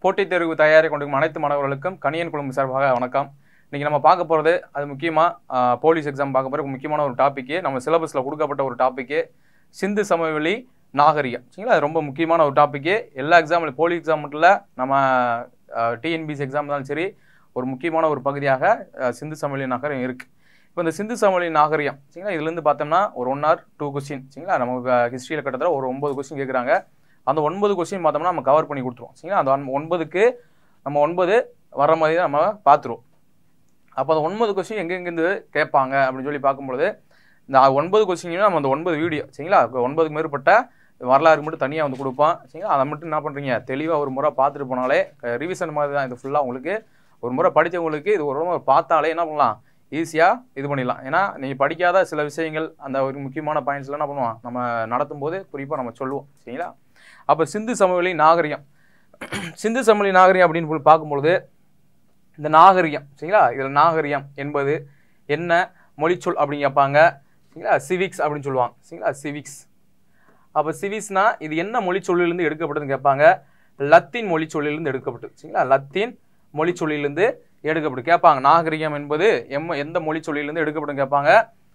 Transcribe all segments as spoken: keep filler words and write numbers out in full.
போட்டித் தேர்வு தயாரி கொண்டிருக்கும் அனைத்து மாணவர்களுக்கும் கனியன் குழுமம் சார்பாக வணக்கம். இன்னைக்கு நம்ம பார்க்க போகிறது அது முக்கியமாக போலீஸ் எக்ஸாம் பார்க்க போகிற முக்கியமான ஒரு டாப்பிக்கு, நம்ம சிலபஸில் கொடுக்கப்பட்ட ஒரு டாப்பிக்கு சிந்து சமவெளி நாகரிகம். சரிங்களா, அது ரொம்ப முக்கியமான ஒரு டாப்பிக்கு. எல்லா எக்ஸாம்லையும் போலீஸ் எக்ஸாம் மட்டும் இல்லை, நம்ம டிஎன்பிஎஸ்சி எக்ஸாம் இருந்தாலும் சரி ஒரு முக்கியமான ஒரு பகுதியாக சிந்து சமவெளி நாகரிகம் இருக்குது. இப்போ இந்த சிந்து சமவெளி நாகரிகம் சரிங்களா, இதுலேருந்து பார்த்தோம்னா ஒரு ஒன் ஆர் டூ கொஸ்டின் சரிங்களா, நமக்கு ஹிஸ்ட்ரியில் கிட்டத்தட்ட ஒரு ஒன்பது கொஸ்டின் கேட்குறாங்க. அந்த ஒன்பது கொஸ்டின் பார்த்தோம்னா நம்ம கவர் பண்ணி கொடுத்துருவோம் சரிங்களா. அந்த ஒன்பதுக்கு நம்ம ஒன்பது வர மாதிரி தான் நம்ம பார்த்துருவோம். அப்போ அந்த ஒன்பது கொஸ்டின் எங்கெங்கேருந்து கேட்பாங்க அப்படின்னு சொல்லி பார்க்கும்பொழுது இந்த ஒன்பது கொஸ்டின் நம்ம அந்த ஒன்பது வீடியோ சரிங்களா, ஒன்பதுக்கு மேற்பட்ட வரலாறு மட்டும் தனியாக வந்து கொடுப்போம் சரிங்களா. அதை மட்டும் என்ன பண்ணுறீங்க, தெளிவாக ஒரு முறை பார்த்துட்டு போனாலே ரிவிஷன் மாதிரி தான் இது ஃபுல்லாக. உங்களுக்கு ஒரு முறை படித்தவங்களுக்கு இது ஒரு முறை பார்த்தாலே என்ன பண்ணலாம், ஈஸியாக இது பண்ணிடலாம். ஏன்னா நீங்கள் படிக்காத சில விஷயங்கள் அந்த ஒரு முக்கியமான பாயிண்ட்ஸ்லாம் என்ன பண்ணுவோம் நம்ம நடத்தும் போது குறிப்பாக நம்ம சொல்லுவோம் சரிங்களா. அப்போ சிந்து சமவெளி நாகரிகம், சிந்து சமவெளி நாகரிகம் அப்படின்னு சொல்லி பார்க்கும்பொழுது இந்த நாகரிகம் சரிங்களா, இதில் நாகரிகம் என்பது என்ன மொழிச்சொல் அப்படின்னு கேட்பாங்க சரிங்களா. சிவிக்ஸ் அப்படின்னு சொல்லுவாங்க சரிங்களா, சிவிக்ஸ். அப்போ சிவிக்ஸ்னா இது என்ன மொழிச்சொல்லிலிருந்து எடுக்கப்பட்டதுன்னு கேட்பாங்க. லத்தீன் மொழிச்சொல்லிலிருந்து எடுக்கப்பட்டது சரிங்களா, லத்தீன் மொழிச்சொல்லிலிருந்து எடுக்கப்பட்டு கேட்பாங்க. நாகரிகம் என்பது எம் எந்த மொழிச்சொல்லிலிருந்து எடுக்கப்பட்டு கேட்பாங்க.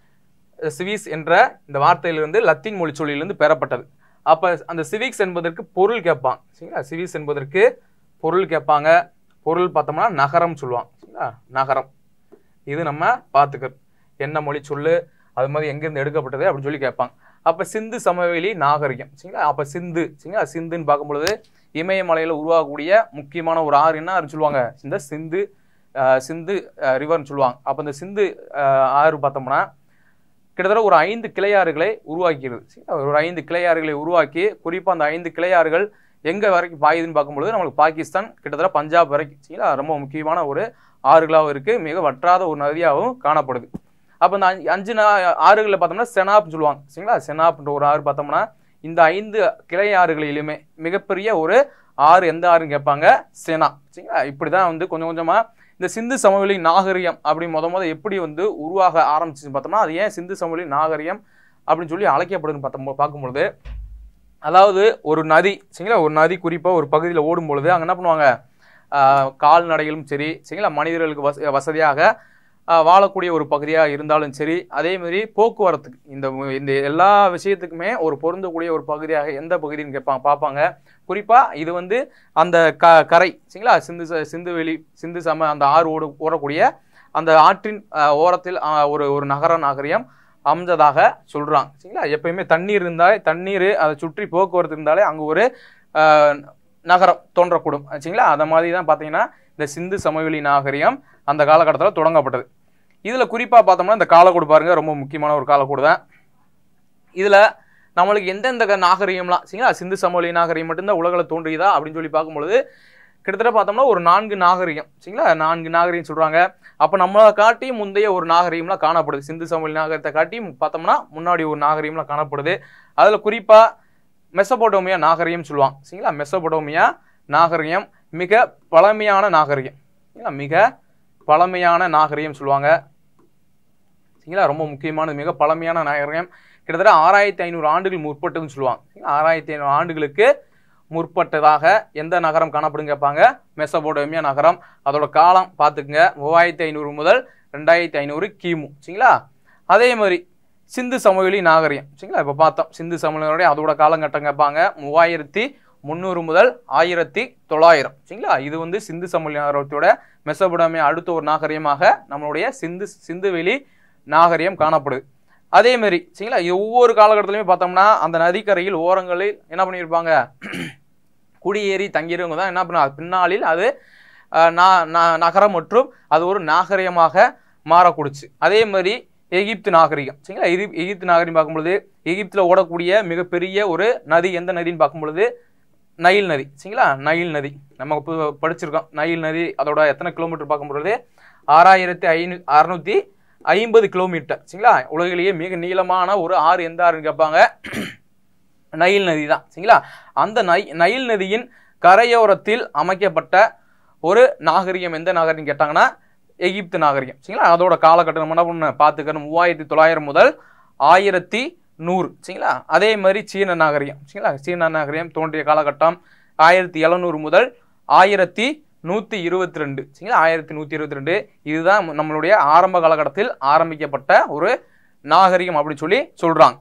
சிவிக்ஸ் என்ற இந்த வார்த்தையிலிருந்து லத்தீன் மொழிச்சொல்லிலிருந்து பெறப்பட்டது. அப்போ அந்த சிவிக்ஸ் என்பதற்கு பொருள் கேட்பாங்க சரிங்களா. சிவிக்ஸ் என்பதற்கு பொருள் கேட்பாங்க. பொருள் பார்த்தோம்னா நகரம் சொல்லுவாங்க சரிங்களா, நகரம். இது நம்ம பார்த்துக்கிறது என்ன மொழி சொல்லு, அது மாதிரி எங்கேருந்து எடுக்கப்பட்டது அப்படின்னு சொல்லி கேட்பாங்க. அப்போ சிந்து சமவெளி நாகரிகம் சரிங்களா. அப்போ சிந்து சரிங்களா, சிந்துன்னு பார்க்கும்பொழுது இமயமலையில் உருவாகக்கூடிய முக்கியமான ஒரு ஆறு என்ன ஆறு சொல்லுவாங்க, இந்த சிந்து சிந்து ரிவர்னு சொல்லுவாங்க. அப்போ இந்த சிந்து ஆறு பார்த்தோம்னா கிட்டத்தட்ட ஒரு ஐந்து கிளையாறுகளை உருவாக்கிறது சரிங்களா. ஒரு ஐந்து கிளையாறுகளை உருவாக்கி குறிப்பாக அந்த ஐந்து கிளையாறுகள் எங்கே வரைக்கும் பாயுதுன்னு பார்க்கும்பொழுது நம்மளுக்கு பாகிஸ்தான் கிட்டத்தட்ட பஞ்சாப் வரைக்கும் சரிங்களா ரொம்ப முக்கியமான ஒரு ஆறுகளாகவும் இருக்குது, மிக வற்றாத ஒரு நதியாகவும் காணப்படுது. அப்போ இந்த அஞ்சு அஞ்சு ஆறுகளில் பார்த்தோம்னா செனாப்னு சொல்லுவாங்க சரிங்களா. செனாப்ன்ற ஒரு ஆறு பார்த்தோம்னா இந்த ஐந்து கிளை ஆறுகளிலுமே மிகப்பெரிய ஒரு ஆறு எந்த ஆறுன்னு கேட்பாங்க, செனா சரிங்களா. இப்படி தான் வந்து கொஞ்சம் கொஞ்சமாக இந்த சிந்து சமவெளி நாகரிகம் அப்படி முத முத எப்படி வந்து உருவாக ஆரம்பிச்சுன்னு பார்த்தோம்னா அது ஏன் சிந்து சமவெளி நாகரிகம் அப்படின்னு சொல்லி அழைக்கப்படுதுன்னு பார்த்தோம் பார்க்கும்பொழுது, அதாவது ஒரு நதி சரிங்களா, ஒரு நதி குறிப்பாக ஒரு பகுதியில் ஓடும் பொழுது அங்கே என்ன பண்ணுவாங்க, கால்நடைகளும் சரி சரிங்களா, மனிதர்களுக்கு வச வசதியாக வாழக்கூடிய ஒரு பகுதியாக இருந்தாலும் சரி, அதேமாதிரி போக்குவரத்துக்கு இந்த இந்த எல்லா விஷயத்துக்குமே ஒரு பொருந்தக்கூடிய ஒரு பகுதியாக எந்த பகுதின்னு கேட்பாங்க பார்ப்பாங்க. குறிப்பாக இது வந்து அந்த க கரை சரிங்களா, சிந்து சிந்துவெளி சிந்து சம அந்த ஆறு ஓடு ஓடக்கூடிய அந்த ஆற்றின் ஓரத்தில் ஒரு ஒரு நகர நாகரிகம் அமைஞ்சதாக சொல்கிறாங்க சரிங்களா. எப்பயுமே தண்ணீர் இருந்தாலே தண்ணீர் அதை சுற்றி போக்குவரத்து இருந்தாலே அங்கே ஒரு நகரம் தோன்றக்கூடும் சரிங்களா. அந்த மாதிரி தான் பார்த்தீங்கன்னா இந்த சிந்து சமவெளி நாகரிகம் அந்த காலகட்டத்தில் தொடங்கப்பட்டது. இதில் குறிப்பாக பார்த்தோம்னா இந்த காலக்கோடு பாருங்கள், ரொம்ப முக்கியமான ஒரு காலக்கோடு தான். இதில் நம்மளுக்கு எந்தெந்த நாகரிகம்லாம் சரிங்களா, சிந்து சமவெளி நாகரிகம் மட்டும்தான் உலகில் தோன்றியதா அப்படின்னு சொல்லி பார்க்கும்பொழுது கிட்டத்தட்ட பார்த்தோம்னா ஒரு நான்கு நாகரிகம் சரிங்களா, நான்கு நாகரிகம் சொல்கிறாங்க. அப்போ நம்மளை காட்டியும் முந்தைய ஒரு நாகரிகம்லாம் காணப்படுது. சிந்து சமவெளி நாகரிகத்தை காட்டியும் பார்த்தோம்னா முன்னாடி ஒரு நாகரிகம்லாம் காணப்படுது. அதில் குறிப்பாக மெசபடோமியா நாகரிகம் சொல்லுவாங்க சரிங்களா. மெசபடோமியா நாகரிகம் மிக பழமையான நாகரிகம் சரிங்களா, மிக பழமையான நாகரிகம் சொல்லுவாங்க சரிங்களா. ரொம்ப முக்கியமான மிக பழமையான நாகரிகம் கிட்டத்தட்ட ஆறாயிரத்தி ஐநூறு ஆண்டுகள் முற்பட்டதுன்னு சொல்லுவாங்க. ஆறாயிரத்தி ஐநூறு ஆண்டுகளுக்கு முற்பட்டதாக எந்த நகரம் காணப்படும் கேட்பாங்க, மெசபடோமியா நகரம். அதோட காலம் பார்த்துக்குங்க, மூவாயிரத்தி ஐநூறு முதல் ரெண்டாயிரத்தி ஐநூறு கிமு சரிங்களா. அதே மாதிரி சிந்து சமவெளி நாகரிகம் சரிங்களா, இப்போ பார்த்தோம் சிந்து சமவெளியோடைய அதோட காலகட்டம் கேட்பாங்க மூவாயிரத்தி முந்நூறு முதல் ஆயிரத்தி தொள்ளாயிரம் சரிங்களா. இது வந்து சிந்து சமவெளி நாகரிகத்தோட மெசபடோமியா அடுத்த ஒரு நாகரிகமாக நம்மளுடைய சிந்து சிந்துவெளி நாகரிகம் காணப்படுது. அதே மாதிரி சரிங்களா, ஒவ்வொரு காலகட்டத்திலுமே பார்த்தோம்னா அந்த நதிக்கரையில் ஓரங்களில் என்ன பண்ணியிருப்பாங்க, குடியேறி தங்கியிருவங்க தான் என்ன பண்ண பின்னாளில் அது நகரம் மற்றும் அது ஒரு நாகரிகமாக மாறக்கூடுச்சு. அதே மாதிரி எகிப்து நாகரிகம் சரிங்களா. இது எகிப்து நாகரிகம் பார்க்கும்பொழுது எகிப்தில் ஓடக்கூடிய மிகப்பெரிய ஒரு நதி எந்த நதின்னு பார்க்கும்பொழுது நைல் நதி சரிங்களா. நைல் நதி நம்ம படிச்சிருக்கோம். நைல் நதி அதோட எத்தனை கிலோமீட்டர் பார்க்கும்பொழுது ஆறாயிரத்தி ஐநூ அறுநூத்தி ஐம்பது கிலோமீட்டர் சரிங்களா. உலகிலேயே மிக நீளமான ஒரு ஆறு எந்த ஆறுன்னு கேட்பாங்க, நைல் நதி தான் சரிங்களா. அந்த நை நைல் நதியின் கரையோரத்தில் அமைக்கப்பட்ட ஒரு நாகரிகம் எந்த நாகரிகம் கேட்டாங்கன்னா எகிப்து நாகரிகம் சரிங்களா. அதோட காலகட்டம் நம்ம என்ன பண்ண பார்த்துக்கணும், மூவாயிரத்தி தொள்ளாயிரம் முதல் ஆயிரத்தி நூறு சரிங்களா. அதே மாதிரி சீன நாகரிகம் சரிங்களா, சீன நாகரிகம் தோன்றிய காலகட்டம் ஆயிரத்தி எழுநூறு முதல் ஆயிரத்தி நூத்தி இருபத்தி ரெண்டு சரிங்களா ஆயிரத்தி நூத்தி இருபத்தி ரெண்டு இதுதான் நம்மளுடைய ஆரம்ப காலகட்டத்தில் ஆரம்பிக்கப்பட்ட ஒரு நாகரிகம் அப்படின்னு சொல்லி சொல்றாங்க.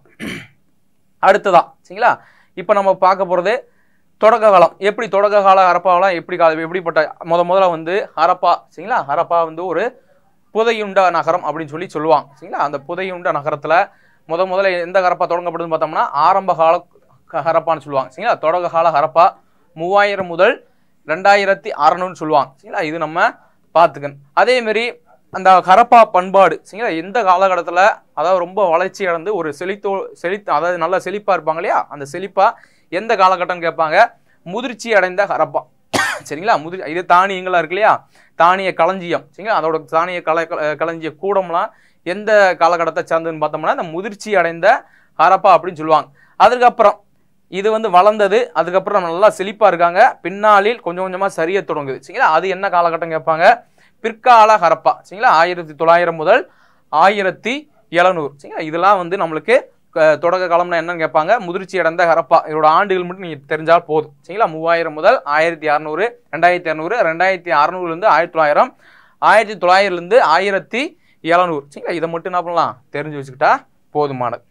அடுத்ததா சரிங்களா இப்ப நம்ம பார்க்க போறது தொடக்க காலம். எப்படி தொடக்க கால ஹரப்பாவெல்லாம் எப்படி எப்படிப்பட்ட முத முதல்ல வந்து ஹரப்பா சரிங்களா ஹரப்பா வந்து ஒரு புதையுண்ட நகரம் அப்படின்னு சொல்லி சொல்லுவாங்க சரிங்களா. அந்த புதையுண்ட நகரத்துல முத முதல்ல எந்த ஹரப்பா தொடங்கப்படுதுன்னு பார்த்தோம்னா ஆரம்ப கால ஹரப்பான்னு சொல்லுவாங்க சரிங்களா. தொடக்க கால ஹரப்பா மூவாயிரம் முதல் ரெண்டாயிரத்தி அறநூறுன்னு சொல்லுவாங்க சரிங்களா. இது நம்ம பார்த்துக்கணும். அதே மாதிரி அந்த ஹரப்பா பண்பாடு சரிங்களா எந்த காலகட்டத்தில் அதாவது ரொம்ப வளர்ச்சி அடைந்து ஒரு செழித்தோ செழித்து அதாவது நல்லா செழிப்பா இருப்பாங்க இல்லையா, அந்த செழிப்பா எந்த காலகட்டம்னு கேட்பாங்க, முதிர்ச்சி அடைந்த ஹரப்பா சரிங்களா. முதிர் இது தானியங்களா இருக்கு இல்லையா, தானிய களஞ்சியம் சரிங்களா, அதோட தானிய கல களஞ்சிய கூடம்லாம் எந்த காலகட்டத்தை சார்ந்ததுன்னு பார்த்தோம்னா இந்த முதிர்ச்சி அடைந்த ஹரப்பா அப்படின்னு சொல்லுவாங்க. அதுக்கப்புறம் இது வந்து வளர்ந்தது, அதுக்கப்புறம் நல்லா செழிப்பா இருக்காங்க, பின்னாளில் கொஞ்சம் கொஞ்சமா சரிய தொடங்குது சரிங்களா. அது என்ன காலகட்டம் கேட்பாங்க, பிற்கால ஹரப்பா சரிங்களா. ஆயிரத்தி தொள்ளாயிரம் முதல் ஆயிரத்தி எழுநூறு சரிங்களா. இதெல்லாம் வந்து நம்மளுக்கு தொடக்க காலம்னா என்னன்னு கேட்பாங்க, முதிர்ச்சி அடைந்த ஹரப்பா. இதோட ஆண்டுகள் மட்டும் நீங்க தெரிஞ்சால் போதும் சரிங்களா. மூவாயிரம் முதல் ஆயிரத்தி அறுநூறு ரெண்டாயிரத்தி அறுநூறு ரெண்டாயிரத்தி அறுநூறுல இருந்து ஆயிரத்தி தொள்ளாயிரம் ஆயிரத்தி தொள்ளாயிரம்ல இருந்து ஆயிரத்தி எழுநூறு சரிங்களா. இதை மட்டும் என்ன பண்ணலாம், தெரிஞ்சு வச்சுக்கிட்டா போதுமானது.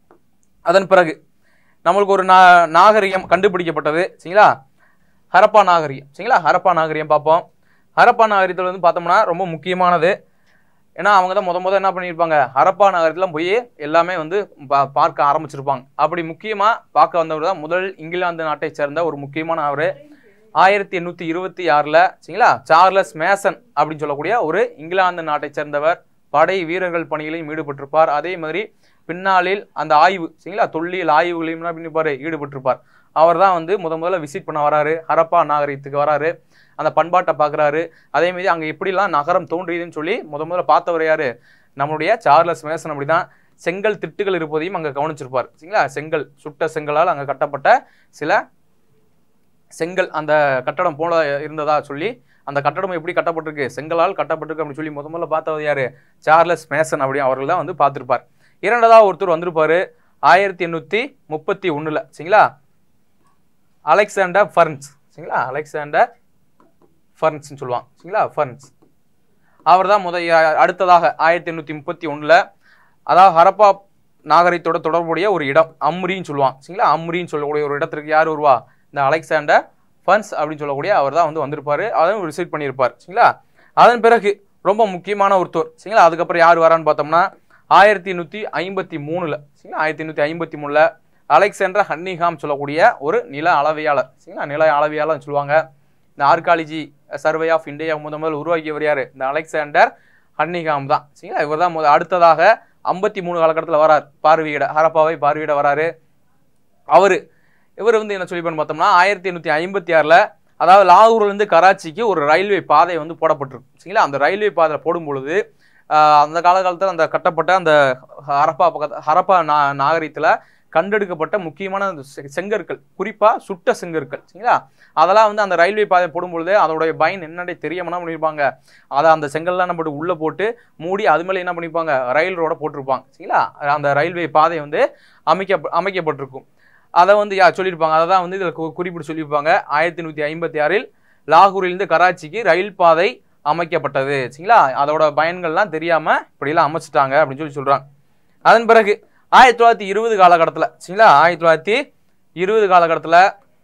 அதன் பிறகு நம்மளுக்கு ஒரு நா நாகரிகம் கண்டுபிடிக்கப்பட்டது சரிங்களா, ஹரப்பா நாகரிகம் சரிங்களா. ஹரப்பா நாகரிகம் பார்ப்போம். ஹரப்பா நாகரிகத்தில் வந்து பார்த்தோம்னா ரொம்ப முக்கியமானது. ஏன்னா அவங்க தான் முத முத என்ன பண்ணியிருப்பாங்க, ஹரப்பா நகரத்துல போய் எல்லாமே வந்து பார்க்க ஆரம்பிச்சிருப்பாங்க. அப்படி முக்கியமா பார்க்க வந்தவர் தான் முதல் இங்கிலாந்து நாட்டை சேர்ந்த ஒரு முக்கியமான அவரு ஆயிரத்தி எண்ணூத்தி இருபத்தி ஆறுல சரிங்களா சார்லஸ் மேசன் அப்படின்னு சொல்லக்கூடிய ஒரு இங்கிலாந்து நாட்டை சேர்ந்தவர் படை வீரர்கள் பணிகளையும் ஈடுபட்டிருப்பார். அதே மாதிரி பின்னாளில் அந்த ஆய்வு சரிங்களா தொல்லியல் ஆய்வுகளையும் என்ன பண்ணிருப்பாரு, ஈடுபட்டிருப்பார். அவர் தான் வந்து முத முதல்ல விசிட் பண்ண வராரு, ஹரப்பா நாகரிகத்துக்கு வராரு, அந்த பண்பாட்டை பார்க்குறாரு. அதே மாதிரி அங்கே எப்படிலாம் நகரம் தோன்றியதுன்னு சொல்லி முத முதல்ல பார்த்தவர் யாரு, நம்மளுடைய சார்லஸ் மேசன். அப்படிதான் செங்கல் திட்டுகள் இருப்பதையும் அங்கே கவனிச்சிருப்பார் சரிங்களா. செங்கல் சுட்ட செங்கலால் அங்கே கட்டப்பட்ட சில செங்கல் அந்த கட்டடம் போல இருந்ததா சொல்லி, அந்த கட்டடம் எப்படி கட்டப்பட்டிருக்கு, செங்கலால் கட்டப்பட்டிருக்கு அப்படின்னு சொல்லி முத முதல்ல பார்த்தவர் யாரு, சார்லஸ் மேசன். அப்படி அவர்கள் தான் வந்து பார்த்திருப்பார். இரண்டாவது ஒருத்தர் வந்திருப்பாரு ஆயிரத்தி எண்ணூத்தி முப்பத்தி ஒண்ணுல சரிங்களா, அலெக்சாண்டர் ஃபர்ன்ஸ் சரிங்களா. அலெக்சாண்டர் ஃபர்ன்ஸ் சொல்லுவாங்க சரிங்களா, ஃபர்ன்ஸ். அவர் தான் முத அடுத்ததாக ஆயிரத்தி எண்ணூத்தி முப்பத்தி ஒண்ணுல அதாவது ஹரப்பா நாகரிகத்தோட தொடர்புடைய ஒரு இடம் அம்ரின்னு சொல்லுவாங்க சரிங்களா. அம்ரின்னு சொல்லக்கூடிய ஒரு இடத்திற்கு யார் வருவா, இந்த அலெக்சாண்டர் ஃபர்ன்ஸ் அப்படின்னு சொல்லக்கூடிய அவர் தான் வந்து வந்திருப்பாரு, அதையும் விசிட் பண்ணியிருப்பார் சரிங்களா. அதன் பிறகு ரொம்ப முக்கியமான ஒருத்தர் சரிங்களா. அதுக்கப்புறம் யார் வரான்னு பார்த்தோம்னா ஆயிரத்தி எண்ணூத்தி ஐம்பத்தி மூணுல சரிங்களா ஆயிரத்தி எண்ணூத்தி ஐம்பத்தி மூணுல அலெக்சாண்டர் ஹன்னிகாம் சொல்லக்கூடிய ஒரு நில அளவையாளர் சரிங்களா, நில அளவையாளர் சொல்லுவாங்க. இந்த ஆர்காலஜி சர்வே ஆஃப் இந்தியா முதல் முதல் உருவாக்கியவர் யாரு, இந்த அலெக்சாண்டர் ஹன்னிகாம் தான் சரிங்களா. இவர் தான் அடுத்ததாக ஐம்பத்தி மூணு காலகட்டத்தில் வரார், பார்வையிட ஹரப்பாவை பார்வையிட வராரு. அவரு இவர் வந்து என்ன சொல்லிப்பான்னு பார்த்தோம்னா ஆயிரத்தி எண்ணூத்தி ஐம்பத்தி ஆறுல அதாவது லாகூர்ல இருந்து கராச்சிக்கு ஒரு ரயில்வே பாதை வந்து போடப்பட்டிருக்கு சரிங்களா. அந்த ரயில்வே பாதை போடும் பொழுது அந்த காலகாலத்தில் அந்த கட்டப்பட்ட அந்த ஹரப்பா பக்கத்து ஹரப்பா நா நாகரிகத்தில் கண்டெடுக்கப்பட்ட முக்கியமான செங்கற்கள், குறிப்பா சுட்ட செங்கற்கள் சரிங்களா, அதெல்லாம் வந்து அந்த ரயில்வே பாதை போடும் பொழுது அதோடைய பயன் என்னன்னே தெரியாம பண்ணிருப்பாங்க, அதை அந்த செங்கல்லாம் நம்ம உள்ள போட்டு மூடி அது மேலே என்ன பண்ணிருப்பாங்க, ரயில் ரோட போட்டிருப்பாங்க சரிங்களா. அந்த ரயில்வே பாதை வந்து அமைக்க அமைக்கப்பட்டிருக்கும். அதை வந்து யா சொல்லியிருப்பாங்க, அதை தான் வந்து இதில் குறிப்பிட்டு சொல்லியிருப்பாங்க. ஆயிரத்தி நூற்றி ஐம்பத்தி ஆறில் லாகூரிலிருந்து கராச்சிக்கு ரயில் பாதை அமைக்கப்பட்டது சரிங்களா. அதோட பயன்கள்லாம் தெரியாம இப்படிலாம் அமைச்சிட்டாங்க அப்படின்னு சொல்லி சொல்றாங்க. அதன் பிறகு ஆயிரத்தி தொள்ளாயிரத்தி இருபது காலகட்டத்தில் சரிங்களா ஆயிரத்தி தொள்ளாயிரத்தி இருபது காலகட்டத்தில்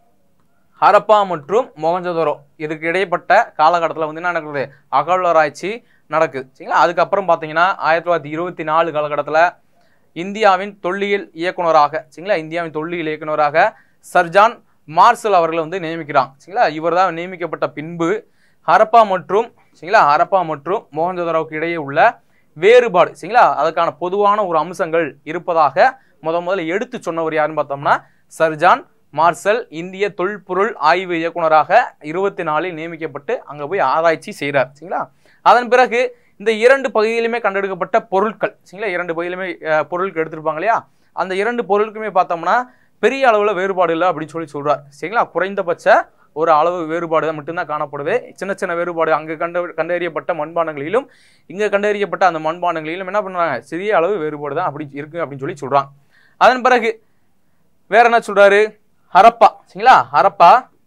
ஹரப்பா மற்றும் மொஹஞ்சதாரோ இதுக்கு இடைப்பட்ட காலகட்டத்தில் வந்து என்ன நடக்குது, அகழ்வாராய்ச்சி நடக்குது சரிங்களா. அதுக்கப்புறம் பார்த்தீங்கன்னா ஆயிரத்தி தொள்ளாயிரத்தி இருபத்தி நாலு காலகட்டத்தில் இந்தியாவின் தொல்லியல் இயக்குநராக சரிங்களா இந்தியாவின் தொல்லியல் இயக்குநராக சர்ஜான் மார்சல் அவர்களை வந்து நியமிக்கிறாங்க சரிங்களா. இவர் தான் நியமிக்கப்பட்ட பின்பு ஹரப்பா மற்றும் சரிங்களா ஹரப்பா மற்றும் மொஹஞ்சதாரோவுக்கு இடையே உள்ள வேறுபாடு சரிங்களா அதுக்கான பொதுவான ஒரு அம்சங்கள் இருப்பதாக முத முதல்ல எடுத்து சொன்னவர் யாருன்னு பார்த்தோம்னா சர்ஜான் மார்சல் இந்திய தொல்பொருள் ஆய்வு இயக்குநராக இருபத்தி நாலில் நியமிக்கப்பட்டு அங்க போய் ஆராய்ச்சி செய்கிறார் சரிங்களா. அதன் பிறகு இந்த இரண்டு பகுதியிலுமே கண்டெடுக்கப்பட்ட பொருட்கள் சரிங்களா இரண்டு பகுதியிலுமே பொருட்கள் எடுத்திருப்பாங்க இல்லையா, அந்த இரண்டு பொருட்களுமே பார்த்தோம்னா பெரிய அளவுல வேறுபாடு இல்லை அப்படின்னு சொல்லி சொல்றார் சரிங்களா. குறைந்தபட்ச ஒரு அளவு வேறுபாடு மட்டும்தான் காணப்படுது. சின்ன சின்ன வேறுபாடு அங்கு கண்டு கண்டறியப்பட்ட மண்பாண்டங்களிலும் இங்க கண்டறியப்பட்ட அந்த மண்பாண்டங்களிலும் என்ன பண்றாங்க, சிறிய அளவு வேறுபாடு தான் அப்படி இருக்கு அப்படின்னு சொல்லி சொல்றாங்க. அதன் பிறகு வேற என்ன சொல்றாரு, ஹரப்பா சரிங்களா ஹரப்பா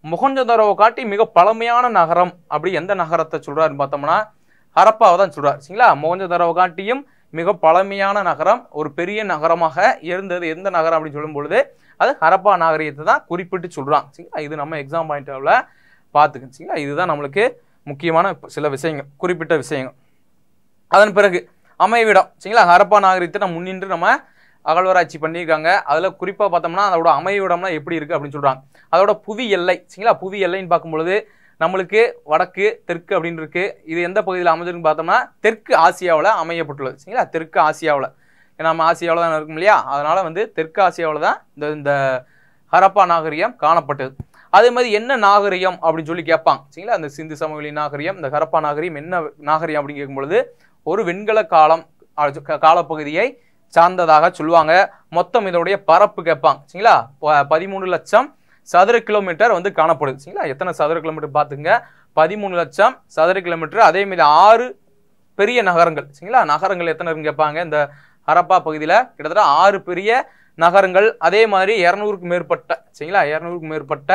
மொஹஞ்சதாரோவை காட்டி மிக பழமையான நகரம் அப்படி எந்த நகரத்தை சொல்றாருன்னு பார்த்தோம்னா ஹரப்பாவை தான் சொல்றாரு. சரிங்களா? மொஹஞ்சதாரோவை காட்டியும் மிக பழமையான நகரம், ஒரு பெரிய நகரமாக இருந்தது எந்த நகரம் அப்படின்னு சொல்லும் பொழுது அது ஹரப்பா நாகரிகத்தை தான் குறிப்பிட்டு சொல்றாங்க. சரிங்களா? இது நம்ம எக்ஸாம் பாயிண்ட் ஆஃப்ல பார்த்துக்கணும். சரிங்களா? இதுதான் நம்மளுக்கு முக்கியமான சில விஷயங்கள், குறிப்பிட்ட விஷயங்கள். அதன் பிறகு அமைவிடம். சரிங்களா? ஹரப்பா நாகரிகத்தை நம்ம முன்னின்று நம்ம அகழ்வாராய்ச்சி பண்ணியிருக்காங்க. அதில் குறிப்பாக பார்த்தோம்னா அதோட அமைவிடம்லாம் எப்படி இருக்குது அப்படின்னு சொல்கிறாங்க. அதோட புவி எல்லை. சரிங்களா? புவி எல்லைன்னு பார்க்கும்பொழுது நம்மளுக்கு வடக்கு தெற்கு அப்படின்னு இருக்கு. இது எந்த பகுதியில் அமைஞ்சிருக்குன்னு பார்த்தோம்னா தெற்கு ஆசியாவில் அமையப்பட்டுள்ளது. சரிங்களா? தெற்கு ஆசியாவில், ஏன்னா நம்ம ஆசியாவில் தான் இருக்கும் இல்லையா, அதனால வந்து தெற்கு ஆசியாவில் தான் இந்த இந்த ஹரப்பா நாகரிகம் காணப்பட்டது. அதே மாதிரி என்ன நாகரிகம் அப்படின்னு சொல்லி கேட்பாங்க. சரிங்களா? அந்த சிந்து சமவெளி நாகரிகம், இந்த ஹரப்பா நாகரிகம் என்ன நாகரிகம் அப்படின்னு கேட்கும்பொழுது ஒரு வெண்கல காலம் காலப்பகுதியை சார்ந்ததாக சொல்லுவாங்க. மொத்தம் இதோடைய பரப்பு கேட்பாங்க. சரிங்களா? பதிமூணு லட்சம் சதுர கிலோமீட்டர் வந்து காணப்படுது. சரிங்களா? எத்தனை சதுர கிலோமீட்டர் பார்த்துங்க, பதிமூணு லட்சம் சதுர கிலோமீட்டர். அதே மாதிரி ஆறு பெரிய நகரங்கள். சரிங்களா? நகரங்கள் எத்தனை இருக்குன்னு கேட்பாங்க. இந்த ஹரப்பா பகுதியில் கிட்டத்தட்ட ஆறு பெரிய நகரங்கள், அதே மாதிரி இருநூறுக்கும் மேற்பட்ட சரிங்களா இருநூறுக்கும் மேற்பட்ட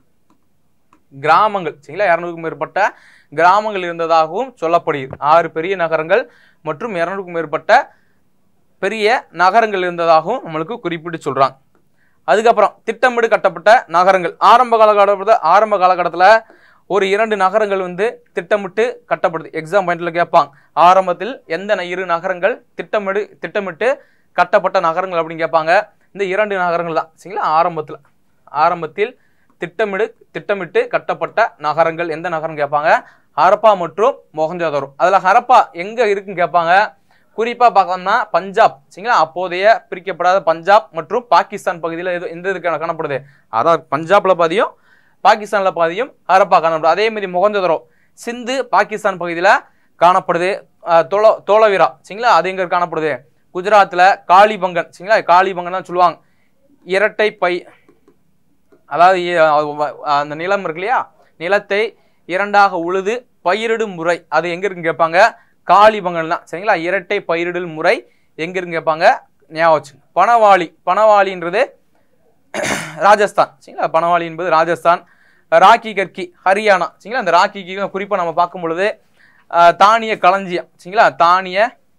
கிராமங்கள். சரிங்களா? இருநூறுக்கும் மேற்பட்ட கிராமங்கள் இருந்ததாகவும் சொல்லப்படுகிறது. ஆறு பெரிய நகரங்கள் மற்றும் இருநூறுக்கும் மேற்பட்ட பெரிய நகரங்கள் இருந்ததாகவும் நம்மளுக்கு குறிப்பிட்டு சொல்றாங்க. அதுக்கப்புறம் திட்டமிட்டு கட்டப்பட்ட நகரங்கள். ஆரம்ப காலகட்டத்தில் ஆரம்ப காலகட்டத்தில் ஒரு இரண்டு நகரங்கள் வந்து திட்டமிட்டு கட்டப்படுது. எக்ஸாம் பாயிண்ட்ல கேட்பாங்க, ஆரம்பத்தில் எந்த இரு நகரங்கள் திட்டமிட்டு திட்டமிட்டு கட்டப்பட்ட நகரங்கள் அப்படின்னு கேட்பாங்க. இந்த இரண்டு நகரங்கள் தான். சரிங்களா? ஆரம்பத்தில் ஆரம்பத்தில் திட்டமிடு திட்டமிட்டு கட்டப்பட்ட நகரங்கள் எந்த நகரம் கேட்பாங்க, ஹரப்பா மற்றும் மொஹஞ்சதாரோ. அதுல ஹரப்பா எங்க இருக்குன்னு கேட்பாங்க. குறிப்பா பார்க்கணும்னா பஞ்சாப். சரிங்களா? அப்போதைய பிரிக்கப்படாத பஞ்சாப் மற்றும் பாகிஸ்தான் பகுதியில் எந்த இதுக்கு காணப்படுது, அதாவது பஞ்சாப்ல பாதியும் பாகிஸ்தான்ல பாதியும் ஹரப்பா காணப்படுது. அதே மாதிரி மொஹஞ்சதாரோ சிந்து பாகிஸ்தான் பகுதியில் காணப்படுது. தோல தோலவிரா. சரிங்களா? அது எங்க காணப்படுது, குஜராத்ல காளிபங்கன். சரிங்களா? காளிபங்கன் தான் சொல்லுவாங்க. இரட்டை பை, அதாவது அந்த நிலம் இருக்கு இல்லையா, நிலத்தை இரண்டாக உழுது பயிரிடும் முறை அது எங்க இருக்குன்னு கேட்பாங்க, காளிபங்கன் தான். சரிங்களா? இரட்டை பயிரிடல் முறை எங்க இருக்குன்னு கேட்பாங்க, ஞாபகம். பனவாளி, பனவாளின்றது ராஜஸ்தான். சரிங்களா? பனவாளி என்பது ராஜஸ்தான். ராக்கி கர்கி ஹரியானா. சரிங்களா? அந்த ராக்கி குறிப்பா நம்ம பார்க்கும் பொழுது தானிய களஞ்சியம். சரிங்களா? தானிய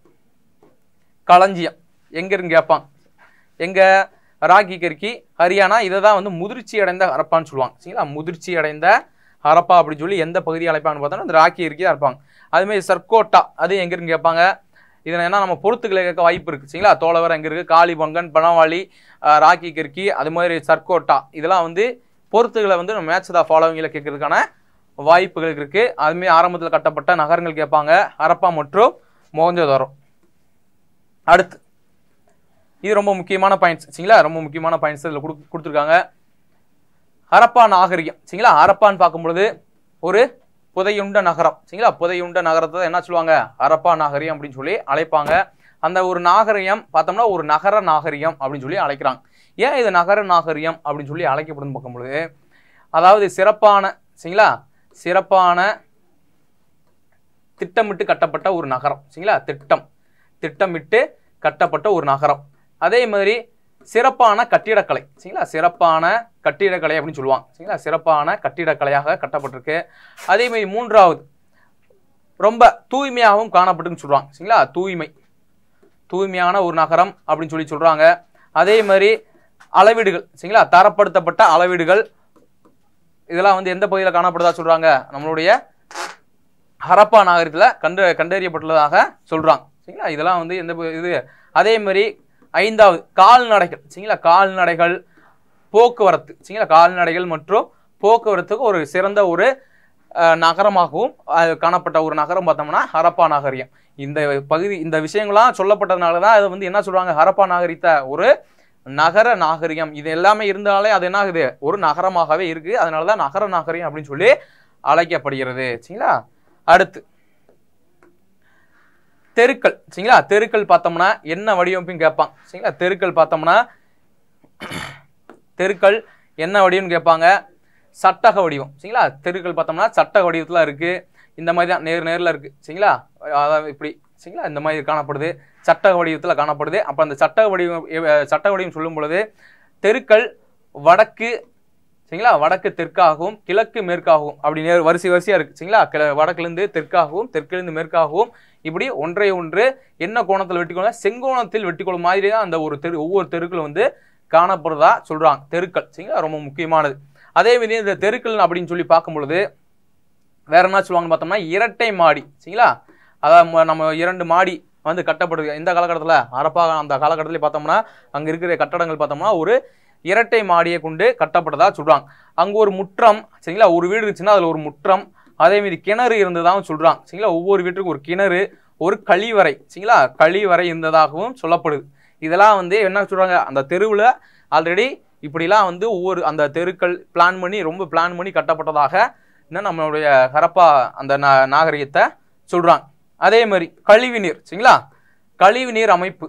களஞ்சியம் எங்க இருக்குன்னு கேட்பாங்க, எங்க ராக்கி கர்கி ஹரியானா. இதை தான் வந்து முதிர்ச்சி அடைந்த ஹரப்பான்னு சொல்லுவாங்க. சரிங்களா? முதிர்ச்சி அடைந்த ஹரப்பா அப்படின்னு சொல்லி எந்த பகுதியை அழைப்பாங்கன்னு பார்த்தோம்னா இந்த ராக்கி கர்கி தான் இருப்பாங்க. அதுமாதிரி சர்க்கோட்டா அது எங்க இருக்குன்னு கேட்பாங்க. இதில் என்ன நம்ம பொறுத்துக்களை கேட்க வாய்ப்பு இருக்கு. சரிங்களா? தோலவரம் எங்க இருக்கு, காளிபங்கன், பனவாளி, ராக்கி கர்கி, அது மாதிரி சர்க்கோட்டா, இதெல்லாம் வந்து பொறுத்துக்களை வந்து நம்ம மேட்ச் தான் ஃபாலோவிங்ல கேட்கறதுக்கான வாய்ப்புகள் இருக்கு. அதுமாதிரி ஆரம்பத்தில் கட்டப்பட்ட நகரங்கள் கேட்பாங்க, ஹரப்பா மற்றும் மொஹஞ்சதாரோ. அடுத்து இது ரொம்ப முக்கியமான பாயிண்ட்ஸ். சரிங்களா? ரொம்ப முக்கியமான பாயிண்ட்ஸ் இதில் கொடு கொடுத்துருக்காங்க. ஹரப்பா நாகரிகம். சரிங்களா? ஹரப்பான்னு பார்க்கும்பொழுது ஒரு புதையுண்ட நகரம். சரிங்களா? புதையுண்ட நகரத்தை என்ன சொல்லுவாங்க, ஹரப்பா நாகரிகம் அப்படின்னு சொல்லி அழைப்பாங்க. அந்த ஒரு நாகரிகம் பார்த்தோம்னா ஒரு நகர நாகரிகம் அப்படின்னு சொல்லி அழைக்கிறாங்க. ஏன் இது நகர நாகரிகம் அப்படின்னு சொல்லி அழைக்கப்படும் பார்க்கும்பொழுது, அதாவது சிறப்பான சரிங்களா சிறப்பான திட்டமிட்டு கட்டப்பட்ட ஒரு நகரம். சரிங்களா? திட்டம் திட்டமிட்டு கட்டப்பட்ட ஒரு நகரம். அதே மாதிரி சிறப்பான கட்டிடக்கலை. சரிங்களா? சிறப்பான கட்டிடக்கலை அப்படின்னு சொல்லுவாங்க. சரிங்களா? சிறப்பான கட்டிடக்கலையாக கட்டப்பட்டிருக்கு. அதே மாதிரி மூன்றாவது ரொம்ப தூய்மையாகவும் காணப்பட்டுன்னு சொல்றாங்க. சரிங்களா? தூய்மை தூய்மையான ஒரு நகரம் அப்படின்னு சொல்லி சொல்றாங்க. அதே மாதிரி அளவீடுகள். சரிங்களா? தரப்படுத்தப்பட்ட அளவீடுகள் இதெல்லாம் வந்து எந்த பகுதியில் காணப்படுதா சொல்றாங்க, நம்மளுடைய ஹரப்பா நாகரிகத்தில் கண்டு கண்டறியப்பட்டுள்ளதாக சொல்றாங்க. சரிங்களா? இதெல்லாம் வந்து எந்த இது. அதே மாதிரி ஐந்தாவது கால்நடைகள். சரிங்களா? கால்நடைகள் போக்குவரத்து. சரிங்களா? கால்நடைகள் மற்றும் போக்குவரத்துக்கு ஒரு சிறந்த ஒரு நகரமாகவும் காணப்பட்ட ஒரு நகரம் பார்த்தோம்னா ஹரப்பா நாகரிகம். இந்த பகுதி இந்த விஷயங்கள்லாம் சொல்லப்பட்டதுனால தான் அதை வந்து என்ன சொல்றாங்க, ஹரப்பா நாகரிகத்தை ஒரு நகர நாகரிகம். இது எல்லாமே இருந்தாலே அது என்ன ஆகுது, ஒரு நகரமாகவே இருக்கு. அதனாலதான் நகர நாகரிகம் அப்படின்னு சொல்லி அழைக்கப்படுகிறது. சரிங்களா? அடுத்து தெருக்கள். சரிங்களா? தெருக்கள் பார்த்தோம்னா என்ன வடிவமைப்புன்னு கேட்பாங்க. சரிங்களா? தெருக்கள் பார்த்தோம்னா தெருக்கள் என்ன வடிவம்னு கேட்பாங்க, சட்டக வடிவம். சரிங்களா? தெருக்கள் பார்த்தோம்னா சட்டக வடிவத்துல இருக்கு. இந்த மாதிரி தான் நேர் நேரில் இருக்கு. சரிங்களா? அதாவது இப்படி சரிங்களா இந்த மாதிரி காணப்படுது, சட்டக வடிவத்தில் காணப்படுது. அப்போ அந்த சட்டக வடிவம் சட்டக வடிவம் சொல்லும் பொழுது தெருக்கள் வடக்கு சரிங்களா, வடக்கு தெற்காகவும் கிழக்கு மேற்காகவும் அப்படி நேர் வரிசை வரிசையா இருக்கு சரிங்களா. வடக்குலேருந்து தெற்காகவும் தெற்கிலிருந்து மேற்காகவும் இப்படி ஒன்றை ஒன்று என்ன கோணத்தில் வெட்டிக்கொள்ள செங்கோணத்தில் வெட்டிக்கொள்ளும் மாதிரி தான் அந்த ஒரு தெரு ஒவ்வொரு தெருக்களும் வந்து காணப்படுறதா சொல்றாங்க. தெருக்கள் சரிங்களா, ரொம்ப முக்கியமானது. அதே மாதிரி இந்த தெருக்கள் அப்படின்னு சொல்லி பார்க்கும் பொழுது வேற என்ன சொல்லுவாங்கன்னு பார்த்தோம்னா இரட்டை மாடி சரிங்களா. அதாவது நம்ம இரண்டு மாடி வந்து கட்டப்படுது இந்த காலகட்டத்தில். ஹரப்பா அந்த காலகட்டத்தில் பார்த்தோம்னா அங்க இருக்கிற கட்டடங்கள் பார்த்தோம்னா ஒரு இரட்டை மாடியை கொண்டு கட்டப்பட்டதா சொல்றாங்க. அங்க ஒரு முற்றம் சரிங்களா, ஒரு வீடு இருந்துச்சுன்னா அதுல ஒரு முற்றம், அதே மாதிரி கிணறு இருந்ததாகவும் சொல்றாங்க சரிங்களா. ஒவ்வொரு வீட்டுக்கும் ஒரு கிணறு, ஒரு கழிவறை சரிங்களா, கழிவறை இருந்ததாகவும் சொல்லப்படுது. இதெல்லாம் வந்து என்ன சொல்றாங்க, அந்த தெருவில் ஆல்ரெடி இப்படிலாம் வந்து ஒவ்வொரு அந்த தெருக்கள் பிளான் பண்ணி ரொம்ப பிளான் பண்ணி கட்டப்பட்டதாக இன்னும் நம்மளுடைய ஹரப்பா அந்த நாகரிகத்தை சொல்றாங்க. அதே மாதிரி கழிவுநீர் சரிங்களா, கழிவுநீர் அமைப்பு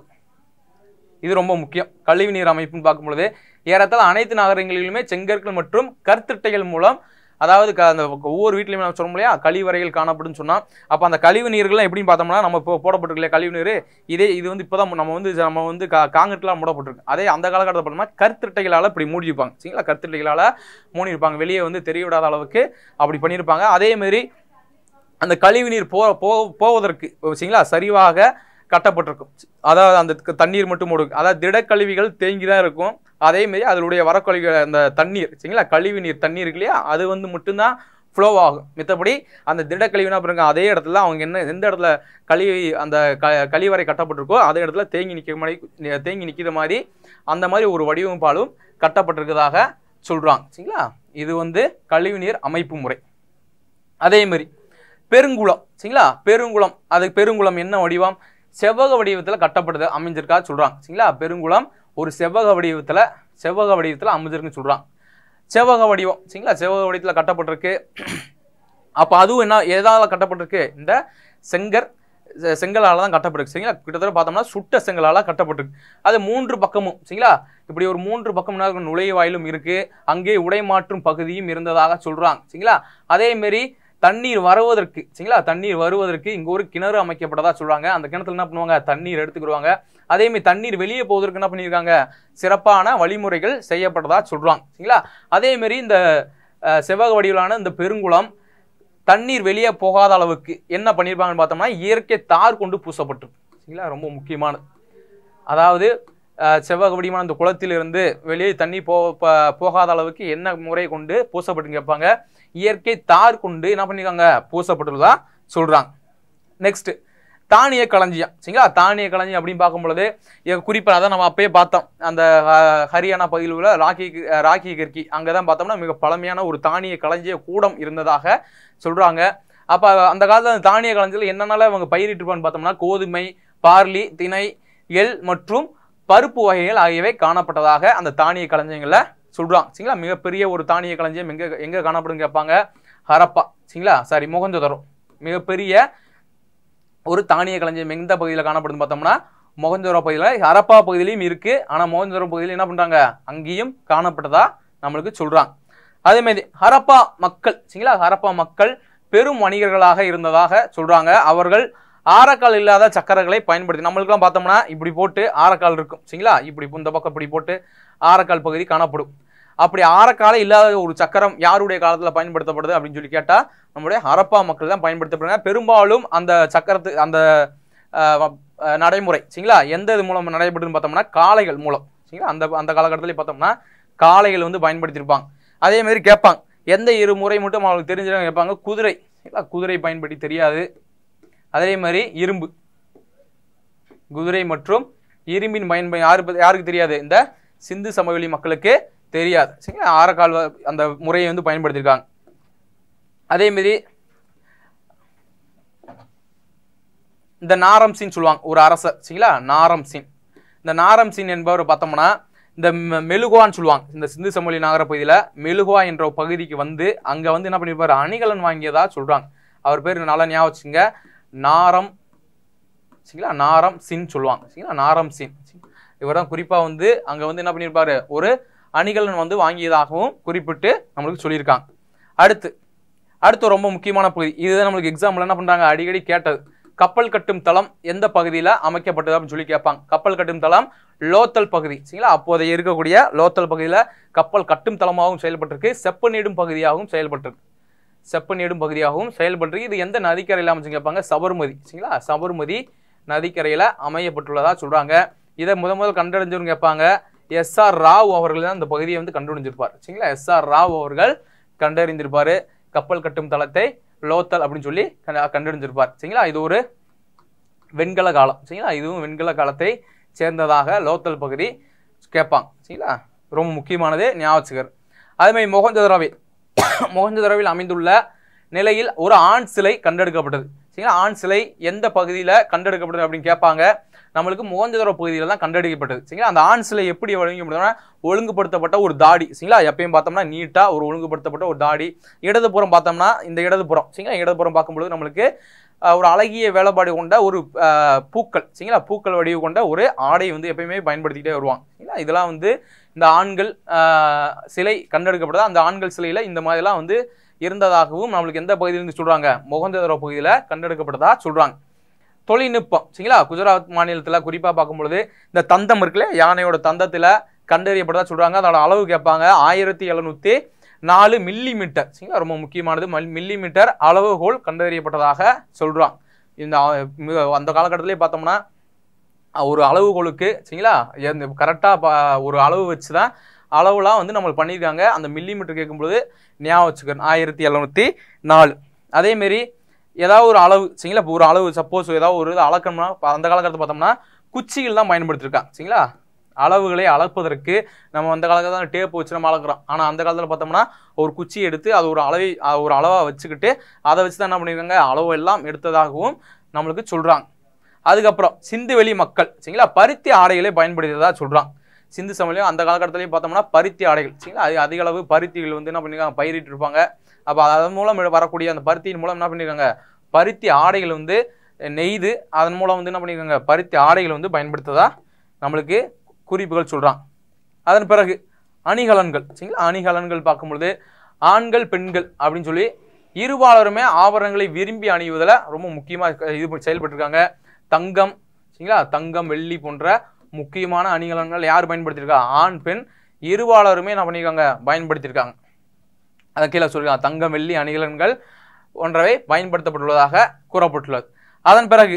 இது ரொம்ப முக்கியம். கழிவுநீர் அமைப்புன்னு பார்க்கும் பொழுது ஏறத்தாழ அனைத்து நகரங்களிலுமே செங்கற்கள் மற்றும் கற்திட்டைகள் மூலம், அதாவது அந்த ஒவ்வொரு வீட்லையுமே நம்ம சொல்ல முடியாது கழிவறைகள் காணப்படும் சொன்னா, அப்போ அந்த கழிவு நீர்கள்லாம் எப்படின்னு பார்த்தோம்னா நம்ம இப்போ போடப்பட்டிருக்கல கழிவு நீர் இதே இது வந்து இப்போதான் நம்ம வந்து நம்ம வந்து காங்கிரீட்லாம் மூடப்பட்டிருக்கு. அதே அந்த காலகட்டத்தில் பார்த்தோம்னா கற்திட்டைகளால் இப்படி மூடிருப்பாங்க சரிங்களா, கற்திட்டைகளால் மூடிருப்பாங்க, வெளியே வந்து தெரிய விடாத அளவுக்கு அப்படி பண்ணியிருப்பாங்க. அதே மாதிரி அந்த கழிவு நீர் போ போவதற்கு சரிங்களா சரிவாக கட்டப்பட்டிருக்கும். அதாவது அந்த தண்ணீர் மட்டும் ஓடும், அதாவது திடக்கழிவுகள் தேங்கி தான் இருக்கும். அதே மாதிரி அதனுடைய வரக்கழிவு அந்த தண்ணீர் சரிங்களா, கழிவு நீர் தண்ணீர் இருக்கு இல்லையா, அது வந்து மட்டும்தான் ஃப்ளோ ஆகும். மித்தபடி அந்த திடக்கழிவுனா பாருங்க அதே இடத்துல அவங்க என்ன எந்த இடத்துல கழிவு அந்த க கழிவறை கட்டப்பட்டிருக்கோ அதே இடத்துல தேங்கி நிற்கிற மாதிரி தேங்கி நிற்கிற மாதிரி அந்த மாதிரி ஒரு வடிவமைப்பாலும் கட்டப்பட்டிருக்கிறதாக சொல்றாங்க சரிங்களா. இது வந்து கழிவுநீர் அமைப்பு முறை. அதே மாதிரி பெருங்குளம் சரிங்களா, பெருங்குளம் அது பெருங்குளம் என்ன வடிவம், செவ்வக வடிவத்தில் கட்டப்படுது அமைஞ்சிருக்கா சொல்றாங்க சரிங்களா. பெருங்குளம் ஒரு செவ்வக வடிவத்தில் செவ்வக வடிவத்தில் அமைஞ்சிருக்குன்னு சொல்றாங்க. செவ்வக வடிவம் சரிங்களா, செவ்வக வடிவத்தில் கட்டப்பட்டிருக்கு. அப்போ அதுவும் என்ன எதால கட்டப்பட்டிருக்கு, இந்த செங்கற் செங்கலால் தான் கட்டப்பட்டிருக்கு சரிங்களா. கிட்டத்தட்ட பார்த்தோம்னா சுட்ட செங்கலால் கட்டப்பட்டிருக்கு. அது மூன்று பக்கமும் சரிங்களா, இப்படி ஒரு மூன்று பக்கம் நுழைவாயிலும் இருக்கு, அங்கே உடைமாற்றும் பகுதியும் இருந்ததாக சொல்றாங்க சரிங்களா. அதே மாதிரி தண்ணீர் வருவதற்கு சரிங்களா, தண்ணீர் வருவதற்கு இங்க ஒரு கிணறு அமைக்கப்பட்டதா சொல்றாங்க. அந்த கிணத்துல என்ன பண்ணுவாங்க, தண்ணீர் எடுத்துக்கிடுவாங்க. அதே மாதிரி தண்ணீர் வெளியே போவதற்கு என்ன பண்ணியிருக்காங்க, சிறப்பான வழிமுறைகள் செய்யப்பட்டதா சொல்றாங்க சரிங்களா. அதே மாதிரி இந்த செவ்வக வடிவிலான இந்த பெருங்குளம் தண்ணீர் வெளியே போகாத அளவுக்கு என்ன பண்ணியிருப்பாங்கன்னு பார்த்தோம்னா இயற்கை தார் கொண்டு பூசப்பட்டிருக்கு சரிங்களா, ரொம்ப முக்கியமானது. அதாவது செவ்வக வடிவமான அந்த குளத்திலிருந்து வெளியே தண்ணி போ போகாத அளவுக்கு என்ன முறை கொண்டு பூசப்பட்டு கேட்பாங்க, இயற்கை தார் கொண்டு என்ன பண்ணிருக்காங்க பூசப்பட்டுள்ளதா சொல்றாங்க. நெக்ஸ்ட் தானிய களஞ்சியம் சரிங்களா, தானிய களஞ்சியம் அப்படின்னு பார்க்கும் பொழுது குறிப்பாக அதான் நம்ம அப்பயே பார்த்தோம் அந்த ஹரியானா பகுதியில் உள்ள ராக்கி ராக்கி கர்கி அங்கதான் பார்த்தோம்னா மிக பழமையான ஒரு தானிய களஞ்சிய கூடம் இருந்ததாக சொல்றாங்க. அப்ப அந்த காலத்துல அந்த தானிய களஞ்சியத்தில் என்னென்னால அவங்க பயிரிட்டுப்பான்னு பார்த்தோம்னா கோதுமை, பார்லி, திணை, எள் மற்றும் பருப்பு வகைகள் ஆகியவை காணப்பட்டதாக அந்த தானிய களஞ்சியங்கள்ல சொல்றாங்க சரிங்களா. மிகப்பெரிய ஒரு தானிய களஞ்சியம் எங்க எங்க காணப்படும் கேட்பாங்க, ஹரப்பா சரிங்களா, சாரி மொஹஞ்சதாரோ. மிகப்பெரிய ஒரு தானிய களஞ்சியம் எந்த பகுதியில் காணப்படுது பார்த்தோம்னா மொஹஞ்சதாரோ பகுதியில், ஹரப்பா பகுதியிலையும் இருக்கு. ஆனா மொஹஞ்சதாரோ பகுதியில் என்ன பண்றாங்க அங்கேயும் காணப்பட்டதா நம்மளுக்கு சொல்றாங்க. அதே மாதிரி ஹரப்பா மக்கள் சரிங்களா, ஹரப்பா மக்கள் பெரும் வணிகர்களாக இருந்ததாக சொல்றாங்க. அவர்கள் ஆரக்கால் இல்லாத சக்கரங்களை பயன்படுத்தி, நம்மளுக்குலாம் பார்த்தோம்னா இப்படி போட்டு ஆரக்கால் இருக்கும் சரிங்களா, இப்படி இந்த பக்கம் இப்படி போட்டு ஆரக்கால் பகுதி காணப்படும். அப்படி ஆரக்கால இல்லாத ஒரு சக்கரம் யாருடைய காலத்தில் பயன்படுத்தப்படுது அப்படின்னு சொல்லி கேட்டா நம்முடைய ஹரப்பா மக்கள் தான் பயன்படுத்தப்படுறாங்க. பெரும்பாலும் அந்த சக்கரத்து அந்த நடைமுறை சரிங்களா எந்த இது மூலம் நடைபெறுதுன்னு பார்த்தோம்னா காளைகள் மூலம் சரிங்களா. அந்த அந்த காலகட்டத்தில் பார்த்தோம்னா காளைகள் வந்து பயன்படுத்தியிருப்பாங்க. அதே மாதிரி கேட்பாங்க எந்த இரு முறை மட்டும் அவங்களுக்கு தெரிஞ்சவங்க கேட்பாங்க, குதிரை சரிங்களா, குதிரை பயன்படுத்தி தெரியாது. அதே மாதிரி இரும்பு, குதிரை மற்றும் இரும்பின் பயன்ப யாரு யாருக்கு தெரியாது, இந்த சிந்து சமவெளி மக்களுக்கு தெரியாது சரிங்களா. ஆரக்கால் அந்த முறையை வந்து பயன்படுத்தியிருக்காங்க. அதே மாதிரி இந்த நாரம் சின் சொல்லுவாங்க ஒரு அரசர் சரிங்களா, நாரம் சின். இந்த நாரம் சின் என்பவர் பார்த்தோம்னா இந்த மெலுகுவான்னு சொல்லுவாங்க. இந்த சிந்து சமவெளி நகர பகுதியில் மெலுகுவா என்ற பகுதிக்கு வந்து அங்க வந்து என்ன பண்ணிருப்பாரு, அணிகலன் வாங்கியதா சொல்றாங்க. அவர் பேர் நல்லா ஞாபகம் வச்சுங்க, நாரம் சரிங்களா, நாரம் சின் சொல்லுவாங்க சரிங்களா, நாரம் சின். இவர் தான் குறிப்பா வந்து அங்க வந்து என்ன பண்ணியிருப்பாரு, ஒரு அணிகலன் வந்து வாங்கியதாகவும் குறிப்பிட்டு நம்மளுக்கு சொல்லியிருக்காங்க. அடுத்து அடுத்து ரொம்ப முக்கியமான பகுதி, இதுதான் நம்மளுக்கு எக்ஸாம்பிள் என்ன பண்றாங்க அடிக்கடி கேட்டது, கப்பல் கட்டும் தளம் எந்த பகுதியில் அமைக்கப்பட்டது அப்படின்னு சொல்லி கேட்பாங்க. கப்பல் கட்டும் தளம் லோத்தல் பகுதி சரிங்களா. அப்போதைய இருக்கக்கூடிய லோத்தல் பகுதியில் கப்பல் கட்டும் தளமாகவும் செயல்பட்டிருக்கு, செப்பு நீடும் பகுதியாகவும் செயல்பட்டிருக்கு செப்பு நீடும் பகுதியாகவும் செயல்பட்டிருக்கு. இது எந்த நதிக்கரையில் அமைச்சு கேட்பாங்க? சபர்மதி சரிங்களா. சபர்மதி நதிக்கரையில் அமையப்பட்டுள்ளதா சொல்றாங்க. இதை முத முதல் கண்டறிஞ்சவங்க கேட்பாங்க. எஸ் ஆர் ராவ் அவர்கள் தான் இந்த பகுதியை வந்து கண்டுபிடிஞ்சிருப்பார் சரிங்களா. எஸ் ஆர் ராவ் அவர்கள் கண்டறிந்திருப்பாரு கப்பல் கட்டும் தளத்தை லோத்தல் அப்படின்னு சொல்லி கண்டறிஞ்சிருப்பார் சரிங்களா. இது ஒரு வெண்கல காலம் சரிங்களா. இதுவும் வெண்கல காலத்தை சேர்ந்ததாக லோத்தல் பகுதி கேட்பாங்க சரிங்களா. ரொம்ப முக்கியமானது ஞாபகம். அதே மாதிரி மொஹஞ்சதாரோவில் மொஹஞ்சதாரோவில் அமைந்துள்ள நிலையில் ஒரு ஆண் சிலை கண்டெடுக்கப்பட்டது சரிங்களா. ஆண் சிலை எந்த பகுதியில் கண்டெடுக்கப்பட்டது அப்படின்னு கேட்பாங்க. நம்மளுக்கு மொஹஞ்சதாரோ பகுதியில் தான் கண்டெடுக்கப்பட்டது சரிங்களா. அந்த ஆண் சிலை எப்படி ஒழுங்குபடுத்தோம்னா ஒழுங்குபடுத்தப்பட்ட ஒரு தாடி சரிங்களா. எப்பயும் பார்த்தோம்னா நீட்டாக ஒரு ஒழுங்குபடுத்தப்பட்ட ஒரு தாடி. இடதுபுறம் பார்த்தோம்னா இந்த இடதுபுறம் சரிங்களா. இடதுபுறம் பார்க்கும்பொழுது நம்மளுக்கு ஒரு அழகிய வேலைப்பாடு கொண்ட ஒரு பூக்கள் சரிங்களா. பூக்கள் வடிவு கொண்ட ஒரு ஆடை வந்து எப்பயுமே பயன்படுத்திக்கிட்டே வருவாங்க சரிங்களா. இதெல்லாம் வந்து இந்த ஆண்கள் சிலை கண்டெடுக்கப்பட்டதா அந்த ஆண்கள் சிலையில் இந்த மாதிரிலாம் வந்து இருந்ததாகவும் நம்மளுக்கு எந்த பகுதியிலிருந்து சொல்றாங்க? மொஹஞ்சதாரோ பகுதியில் கண்டெடுக்கப்பட்டதா சொல்றாங்க. தொழில்நுட்பம் சரிங்களா. குஜராத் மாநிலத்தில் குறிப்பாக பார்க்கும்பொழுது இந்த தந்தம் இருக்குல்ல, யானையோட தந்தத்தில் கண்டறியப்பட்டதா சொல்றாங்க. அதோட அளவு கேட்பாங்க. ஆயிரத்தி எழுநூத்தி நாலு மில்லி மீட்டர் சரிங்களா. ரொம்ப முக்கியமானது மில்லி மீட்டர் அளவுகோல் கண்டறியப்பட்டதாக சொல்றாங்க. இந்த அந்த காலகட்டத்திலே பார்த்தோம்னா ஒரு அளவுகோலுக்கு சரிங்களா கரெக்டாக ஒரு அளவு வச்சு தான் அளவுலாம் வந்து நம்ம பண்ணியிருக்காங்க. அந்த மில்லி மீட்டர் கேட்கும்போது ஞாபகம் வச்சுக்கணும் ஆயிரத்தி எழுநூத்தி நாலு. அதேமாரி ஏதாவது ஒரு அளவு சரிங்களா. இப்போ ஒரு அளவு சப்போஸ் ஏதாவது ஒரு அளக்கணும்னா அந்த காலகட்டத்தை பார்த்தோம்னா குச்சிகள் தான் பயன்படுத்தியிருக்காங்க சரிங்களா. அளவுகளை அளப்பதற்கு நம்ம அந்த காலத்தில் தான் டேப் வச்சு நம்ம அளக்குறோம். ஆனால் அந்த காலத்தில் பார்த்தோம்னா ஒரு குச்சி எடுத்து அது ஒரு அளவை ஒரு அளவாக வச்சுக்கிட்டு அதை வச்சு தான் என்ன பண்ணியிருக்காங்க அளவு எல்லாம் எடுத்ததாகவும் நம்மளுக்கு சொல்கிறாங்க. அதுக்கப்புறம் சிந்து வெளி மக்கள் சரிங்களா பருத்தி ஆடைகளை பயன்படுத்தியதா சொல்கிறாங்க. சிந்து சமவெளியும் அந்த காலகட்டத்திலையும் பார்த்தோம்னா பருத்தி ஆடைகள் சரிங்களா. அது அதிக அளவு பருத்திகள் வந்து என்ன பண்ணியிருக்காங்க பயிரிட்டு இருப்பாங்க. அப்போ அதன் மூலம் வரக்கூடிய அந்த பருத்தியின் மூலம் என்ன பண்ணியிருக்காங்க பருத்தி ஆடைகள் வந்து நெய்து அதன் மூலம் வந்து என்ன பண்ணியிருக்காங்க பருத்தி ஆடைகள் வந்து பயன்படுத்ததா நம்மளுக்கு குறிப்புகள் சொல்கிறான். அதன் பிறகு அணிகலன்கள் சரிங்களா. அணிகலன்கள் பார்க்கும்பொழுது ஆண்கள் பெண்கள் அப்படின்னு சொல்லி இருபாலருமே ஆபரணங்களை விரும்பி அணிவதில் ரொம்ப முக்கியமாக இது செயல்பட்டுருக்காங்க. தங்கம் சரிங்களா தங்கம் வெள்ளி போன்ற முக்கியமான அணிகலன்கள் யார் பயன்படுத்தியிருக்கா? ஆண் பெண் இருபாலருமே என்ன பண்ணியிருக்காங்க பயன்படுத்தியிருக்காங்க. அதை கீழே சொல்லியிருக்காங்க. தங்கம் வெள்ளி அணிகலன்கள் போன்றவை பயன்படுத்தப்பட்டுள்ளதாக கூறப்பட்டுள்ளது. அதன் பிறகு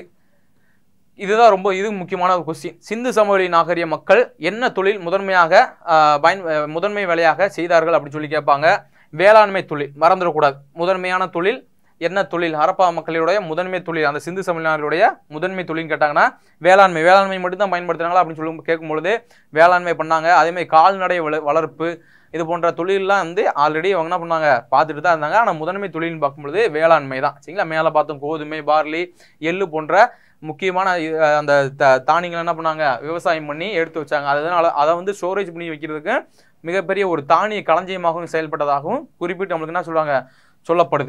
இதுதான் ரொம்ப இது முக்கியமான ஒரு கொஸ்டின். சிந்து சமவெளி நாகரிக மக்கள் என்ன தொழில் முதன்மையாக பயன் முதன்மை வேலையாக செய்தார்கள் அப்படின்னு சொல்லி கேட்பாங்க. வேளாண்மை தொழில் மறந்துடக்கூடாது. முதன்மையான தொழில் என்ன தொழில்? ஹரப்பா மக்களுடைய முதன்மை தொழில் அந்த சிந்து சமவெளியினருடைய முதன்மை தொழில்னு கேட்டாங்கன்னா வேளாண்மை வேளாண்மை மட்டும்தான் பயன்படுத்துறாங்களா அப்படின்னு சொல்லி கேட்கும்பொழுது வேளாண்மை பண்ணாங்க. அதேமாதிரி கால்நடை வளர்ப்பு இது போன்ற தொழிலெலாம் வந்து ஆல்ரெடி அவங்க என்ன பண்ணாங்க பார்த்துட்டு தான் இருந்தாங்க. ஆனால் முதன்மை தொழில்னு பார்க்கும்பொழுது வேளாண்மை தான் சரிங்களா. மேலே பார்த்தோம் கோதுமை பார்லி எள்ளு போன்ற முக்கியமான அந்த தானியங்கள் என்ன பண்ணாங்க விவசாயம் பண்ணி எடுத்து வச்சாங்க. அதனால அதை வந்து ஸ்டோரேஜ் பண்ணி வைக்கிறதுக்கு மிகப்பெரிய ஒரு தானிய களஞ்சியமாகவும் செயல்பட்டதாகவும் குறிப்பிட்டு நம்மளுக்கு என்ன சொல்லுவாங்க சொல்லப்படுது.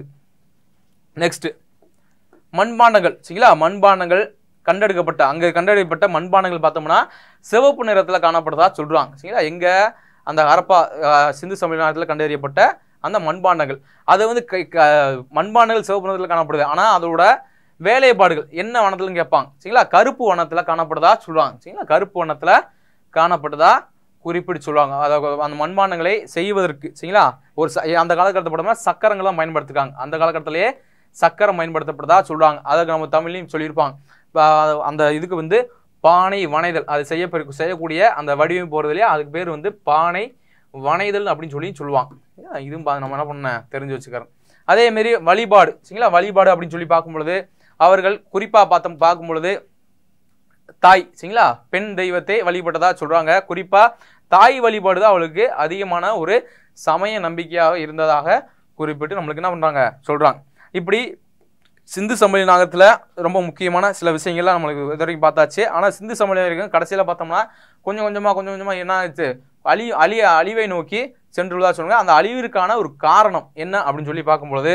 நெக்ஸ்ட் மண்பாண்டங்கள் சரிங்களா. மண்பாண்டங்கள் கண்டெடுக்கப்பட்ட அங்கே கண்டெடுக்கப்பட்ட மண்பாண்டங்கள் பார்த்தோம்னா சிவப்பு நிறத்தில் காணப்படுறதா சொல்றாங்க சரிங்களா. எங்க அந்த ஹரப்பா சிந்து சமவெளியில் கண்டறியப்பட்ட அந்த மண்பாண்டங்கள் அது வந்து மண்பாண்டங்கள் சிவப்பு நிறத்தில் காணப்படுது. ஆனால் அதோட வேலைப்பாடுகள் என்ன வனத்துலன்னு கேட்பாங்க சரிங்களா. கருப்பு வனத்தில் காணப்படுதா சொல்லுவாங்க சரிங்களா. கருப்பு வனத்தில் காணப்பட்டதா குறிப்பிட்டு சொல்லுவாங்க. அதாவது அந்த மண்பாண்டங்களை செய்வதற்கு சரிங்களா ஒரு அந்த காலகட்டத்தில் பார்த்தோம்னா சக்கரங்கள் தான் பயன்படுத்திருக்காங்க. அந்த காலகட்டத்திலேயே சக்கரம் பயன்படுத்தப்பட்டதா சொல்றாங்க. அதுக்கு நம்ம தமிழ்லையும் சொல்லியிருப்பாங்க. அந்த இதுக்கு வந்து பானை வனைதல் அது செய்ய செய்யக்கூடிய அந்த வடிவம் போறதுலையே அதுக்கு பேர் வந்து பானை வனைதல் அப்படின்னு சொல்லி சொல்லுவாங்க. இதுவும் நம்ம என்ன பண்ண தெரிஞ்சு வச்சுக்கிறோம். அதே மாரி வழிபாடு சரிங்களா. வழிபாடு அப்படின்னு சொல்லி பார்க்கும்பொழுது அவர்கள் குறிப்பா பார்த்தோம் பார்க்கும்பொழுது தாய் சரிங்களா பெண் தெய்வத்தை வழிபட்டதா சொல்றாங்க. குறிப்பா தாய் வழிபாடு தான் அவளுக்கு அதிகமான ஒரு சமய நம்பிக்கையாக இருந்ததாக குறிப்பிட்டு நம்மளுக்கு என்ன பண்றாங்க சொல்றாங்க. இப்படி சிந்து சமவெளி நாகத்தில் ரொம்ப முக்கியமான சில விஷயங்கள்லாம் நம்மளுக்கு இது வரைக்கும் பார்த்தாச்சு. ஆனால் சிந்து சமவெளி வரைக்கும் கடைசியில் பார்த்தோம்னா கொஞ்சம் கொஞ்சமாக கொஞ்சம் கொஞ்சமாக என்ன ஆச்சு அழி அழி அழிவை நோக்கி சென்றுள்ளதா சொல்லுவாங்க. அந்த அழிவிற்கான ஒரு காரணம் என்ன அப்படின்னு சொல்லி பார்க்கும்பொழுது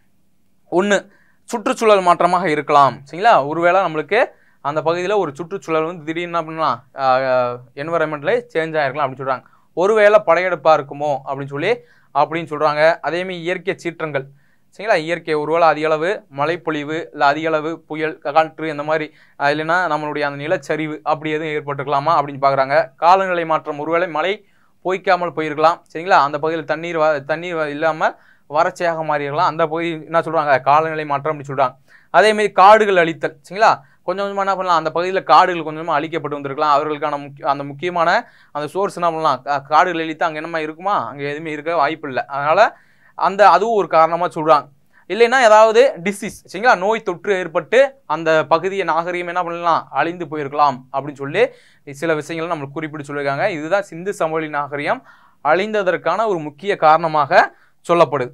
ஒன்று சுற்றுச்சூழல் மாற்றமாக இருக்கலாம் சரிங்களா. ஒருவேளை நம்மளுக்கு அந்த பகுதியில் ஒரு சுற்றுச்சூழல் வந்து திடீர்னு என்ன பண்ணலாம் என்வரன்மெண்ட்ல சேஞ்ச் ஆகிருக்கலாம் அப்படின்னு சொல்கிறாங்க. ஒருவேளை படையெடுப்பாக இருக்குமோ அப்படின்னு சொல்லி அப்படின்னு சொல்கிறாங்க. அதேமாதிரி இயற்கை சீற்றங்கள் சரிங்களா. இயற்கை ஒருவேளை அதிக அளவு மழைப்பொழிவு இல்லை அதிக அளவு புயல் காற்று இந்த மாதிரி இல்லைன்னா நம்மளுடைய அந்த நிலச்சரிவு அப்படி எதுவும் ஏற்பட்டுருக்கலாமா அப்படின்னு பார்க்குறாங்க. காலநிலை மாற்றம், ஒருவேளை மழை பொய்க்காமல் போயிருக்கலாம் சரிங்களா. அந்த பகுதியில் தண்ணீர் தண்ணீர் இல்லாமல் வறட்சியாக மாறிடலாம். அந்த பகுதி என்ன சொல்கிறாங்க, காலநிலை மாற்றம் அப்படின்னு சொல்கிறாங்க. அதேமாரி காடுகள் அழித்தல் சரிங்களா. கொஞ்சம் கொஞ்சமாக என்ன பண்ணலாம், அந்த பகுதியில் காடுகள் கொஞ்சம் கொஞ்சமாக அழிக்கப்பட்டு வந்திருக்கலாம். அவர்களுக்கான முக்கிய அந்த முக்கியமான அந்த சோர்ஸ் என்ன பண்ணலாம், காடுகள் அழித்து அங்கே என்னமா இருக்குமா, அங்கே எதுவுமே இருக்க வாய்ப்பு இல்லை. அதனால் அந்த அதுவும் ஒரு காரணமாக சொல்கிறாங்க. இல்லைன்னா ஏதாவது டிசீஸ் சரிங்களா, நோய் தொற்று ஏற்பட்டு அந்த பகுதியை நாகரிகம் என்ன பண்ணலாம், அழிந்து போயிருக்கலாம் அப்படின்னு சொல்லி சில விஷயங்களை நம்மளுக்கு குறிப்பிட்டு சொல்லியிருக்காங்க. இதுதான் சிந்து சமவெளி நாகரிகம் அழிந்ததற்கான ஒரு முக்கிய காரணமாக சொல்லப்படுது.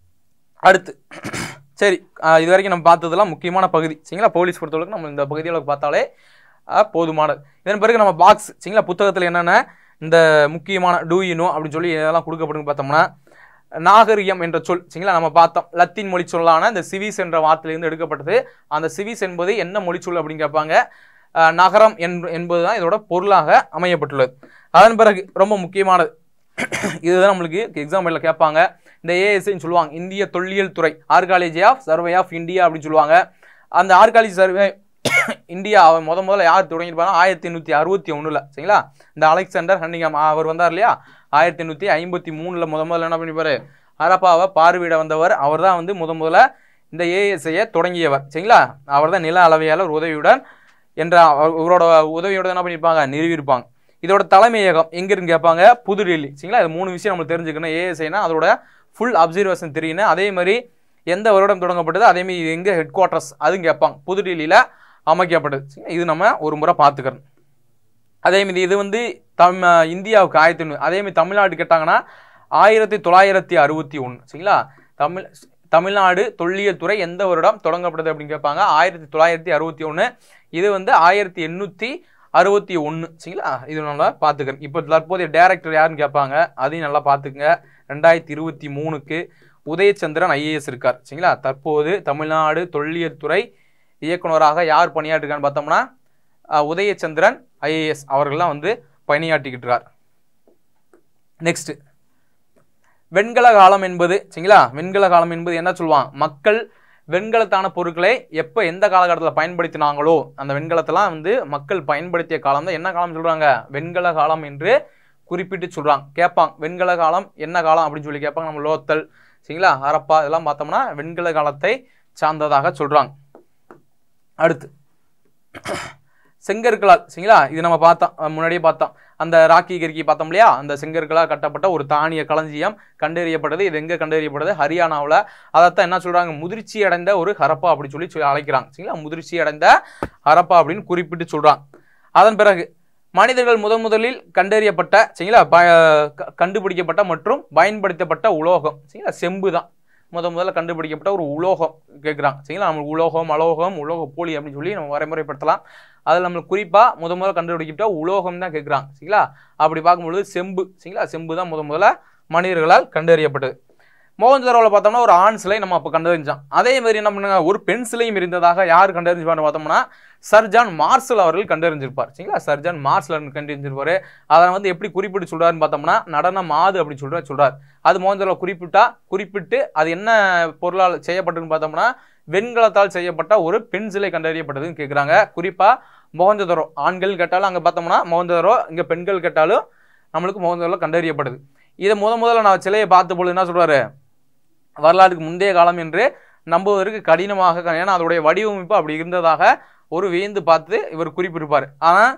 அடுத்து சரி, இது வரைக்கும் நம்ம பார்த்ததெல்லாம் முக்கியமான பகுதி சரிங்களா. போலீஸ் பொறுத்தவரைக்கும் நம்ம இந்த பகுதியில் பார்த்தாலே போதுமானது. இதன் பிறகு நம்ம பாக்ஸ் சரிங்களா, புத்தகத்தில் என்னென்ன இந்த முக்கியமான டூ யூ நோ அப்படின்னு சொல்லி இதெல்லாம் கொடுக்கப்படுன்னு பார்த்தோம்னா, நாகரிகம் என்ற சொல் சரிங்களா நம்ம பார்த்தோம். லத்தீன் மொழி சொல்லான இந்த சிவிஸ் என்ற வார்த்தையிலிருந்து எடுக்கப்பட்டது. அந்த சிவிஸ் என்பது என்ன மொழி சொல் அப்படின்னு கேட்பாங்க. நகரம் என்பதுதான் இதோட பொருளாக அமையப்பட்டுள்ளது. அதன் பிறகு ரொம்ப முக்கியமானது, இதுதான் நம்மளுக்கு எக்ஸாம்பிளில் கேட்பாங்க. இந்த ஏஎஸ்ஐன்னு சொல்லுவாங்க, இந்திய தொல்லியல் துறை, archaeology of survey of India அப்படின்னு சொல்லுவாங்க. அந்த ஆர்காலஜி சர்வே இந்தியா முத முதல்ல யார் தொடங்கியிருப்பாங்க, ஆயிரத்தி எண்ணூற்றி அறுபத்தி ஒன்றில் சரிங்களா. இந்த அலெக்சாண்டர் கனியான் அவர் வந்தார் இல்லையா, ஆயிரத்தி எண்ணூற்றி ஐம்பத்தி மூணில் முத முதல்ல என்ன பண்ணிப்பார், ஹரப்பாவை பார்வையிட வந்தவர். அவர் தான் வந்து முத முதல்ல இந்த ஏஎஸ்ஐயை தொடங்கியவர் சரிங்களா. அவர் தான் நில அளவையாளர் உதவியுடன் என்ற இவரோட உதவியோட என்ன பண்ணியிருப்பாங்க, நிறுவியிருப்பாங்க. இதோட தலைமையகம் எங்கிருந்து கேட்பாங்க, புதுடெல்லி சரிங்களா. இது மூணு விஷயம் நம்மளுக்கு தெரிஞ்சுக்கணும். ஏஎஸ்ஐனா அதோட ஃபுல் அப்சர்வேஷன் தெரியணும். அதே மாதிரி எந்த வருடம் தொடங்கப்பட்டது, அதே மாதிரி எங்கே ஹெட் குவார்ட்டர்ஸ் அதுவும் கேட்பாங்க. புதுடெல்லியில் அமைக்கப்பட்டது. இது நம்ம ஒரு முறை பார்த்துக்கிறோம். அதேமாரி இது வந்து தம் இந்தியாவுக்கு ஆயிரத்தி ஒன்று, அதேமாதிரி தமிழ்நாடு கேட்டாங்கன்னா ஆயிரத்தி தொள்ளாயிரத்தி அறுபத்தி ஒன்று சரிங்களா. தமிழ் தமிழ்நாடு தொல்லியல் துறை எந்த வருடம் தொடங்கப்பட்டது அப்படின்னு கேட்பாங்க, ஆயிரத்தி தொள்ளாயிரத்தி அறுபத்தி ஒன்று. இது வந்து ஆயிரத்தி எண்ணூற்றி அறுபத்தி ஒன்று சரிங்களா. இது நல்லா பார்த்துக்கிறேன். இப்போ தற்போதைய டைரக்டர் யாருன்னு கேட்பாங்க, அதையும் நல்லா பார்த்துக்குங்க. ரெண்டாயிரத்தி இருபத்தி மூணுக்கு உதயச்சந்திரன் ஐஏஎஸ் இருக்கார் சரிங்களா. தற்போது தமிழ்நாடு தொல்லியல் துறை இயக்குநராக யார் பணியாற்றுக்கான்னு பார்த்தோம்னா உதயச்சந்திரன் ஐஏஎஸ் அவர்கள்லாம் வந்து பணியாற்றிக்கிட்டு இருக்கார். நெக்ஸ்ட் வெண்கல காலம் என்பது சரிங்களா. வெண்கல காலம் என்பது என்ன சொல்லுவாங்க, மக்கள் வெண்கலத்தான பொருட்களை எப்போ எந்த காலகட்டத்தில் பயன்படுத்தினாங்களோ அந்த வெண்கலத்தெல்லாம் வந்து மக்கள் பயன்படுத்திய காலம் தான் என்ன காலம் சொல்கிறாங்க, வெண்கல காலம் என்று குறிப்பிட்டு சொல்கிறாங்க. கேட்பாங்க வெண்கல காலம் என்ன காலம் அப்படின்னு சொல்லி கேட்பாங்க. நம்ம லோத்தல் சரிங்களா, ஹரப்பா இதெல்லாம் பார்த்தோம்னா வெண்கல காலத்தை சார்ந்ததாக சொல்கிறாங்க. அடுத்து செங்கற்களால் சரிங்களா, இது நம்ம பார்த்தோம் முன்னாடியே பார்த்தோம். அந்த ராக்கி கரிக்கி பார்த்தோம் இல்லையா, அந்த செங்கற்களால் கட்டப்பட்ட ஒரு தானிய களஞ்சியம் கண்டறியப்பட்டது. இது எங்கே கண்டறியப்பட்டது, ஹரியானாவில். அதைத்தான் என்ன சொல்கிறாங்க, முதிர்ச்சி அடைந்த ஒரு ஹரப்பா அப்படின்னு சொல்லி சொல்லி அழைக்கிறாங்க சரிங்களா. முதிர்ச்சி அடைந்த ஹரப்பா அப்படின்னு குறிப்பிட்டு சொல்கிறாங்க. அதன் பிறகு மனிதர்கள் முதன் முதலில் கண்டறியப்பட்ட சரிங்களா கண்டுபிடிக்கப்பட்ட மற்றும் பயன்படுத்தப்பட்ட உலோகம் சரிங்களா, செம்பு தான் முத முதல்ல கண்டுபிடிக்கப்பட்ட ஒரு உலோகம் கேட்குறாங்க சரிங்களா. நம்ம உலோகம், அலோகம், உலோக போலி அப்படின்னு சொல்லி நம்ம வரைமுறைப்படுத்தலாம். அதில் நம்மளுக்கு குறிப்பாக முத முதல்ல கண்டுபிடிக்கப்பட்ட உலோகம் தான் கேட்குறாங்க சரிங்களா. அப்படி பார்க்கும்பொழுது செம்பு சரிங்களா, செம்பு தான் முத முதல்ல மனிதர்களால் கண்டறியப்பட்டது. மோகஞ்சதாரோவில் பார்த்தோம்னா ஒரு ஆண் சிலை நம்ம அப்போ கண்டறிஞ்சோம். அதே மாதிரி என்ன பண்ணுங்க, ஒரு பெண் சிலையும் இருந்ததாக யார் கண்டறிஞ்சிருப்பாரு பார்த்தோம்னா சர் ஜான் மார்ஷல் அவர்கள் கண்டறிஞ்சிருப்பார் சரிங்களா. சர் ஜான் மார்ஷல் கண்டறிஞ்சிருப்பாரு. அதை வந்து எப்படி குறிப்பிட்டு சொல்றாருன்னு பார்த்தோம்னா நடன மாது அப்படின்னு சொல்ற சொல்றாரு. அது மோகஞ்சதாரோவில் குறிப்பிட்டா குறிப்பிட்டு அது என்ன பொருளால் செய்யப்பட்டதுன்னு பார்த்தோம்னா வெண்கலத்தால் செய்யப்பட்ட ஒரு பெண் சிலை கண்டறியப்பட்டதுன்னு கேட்குறாங்க. குறிப்பா மோகஞ்சதாரோ ஆண்கள் கேட்டாலும் அங்கே பார்த்தோம்னா மோகஞ்சதாரோ, இங்கே பெண்கள் கேட்டாலும் நம்மளுக்கு மோகஞ்சதாரோவில் கண்டறியப்படுது. இதை முத முதல்ல நான் சிலையை பார்த்த பொழுது என்ன சொல்றாரு, வரலாற்றுக்கு முந்தைய காலம் என்று நம்புவதற்கு கடினமாக, ஏன்னா அதோடைய வடிவமைப்பு அப்படி இருந்ததாக ஒரு வியந்து பார்த்து இவர் குறிப்பிட்டிருப்பார். ஆனால்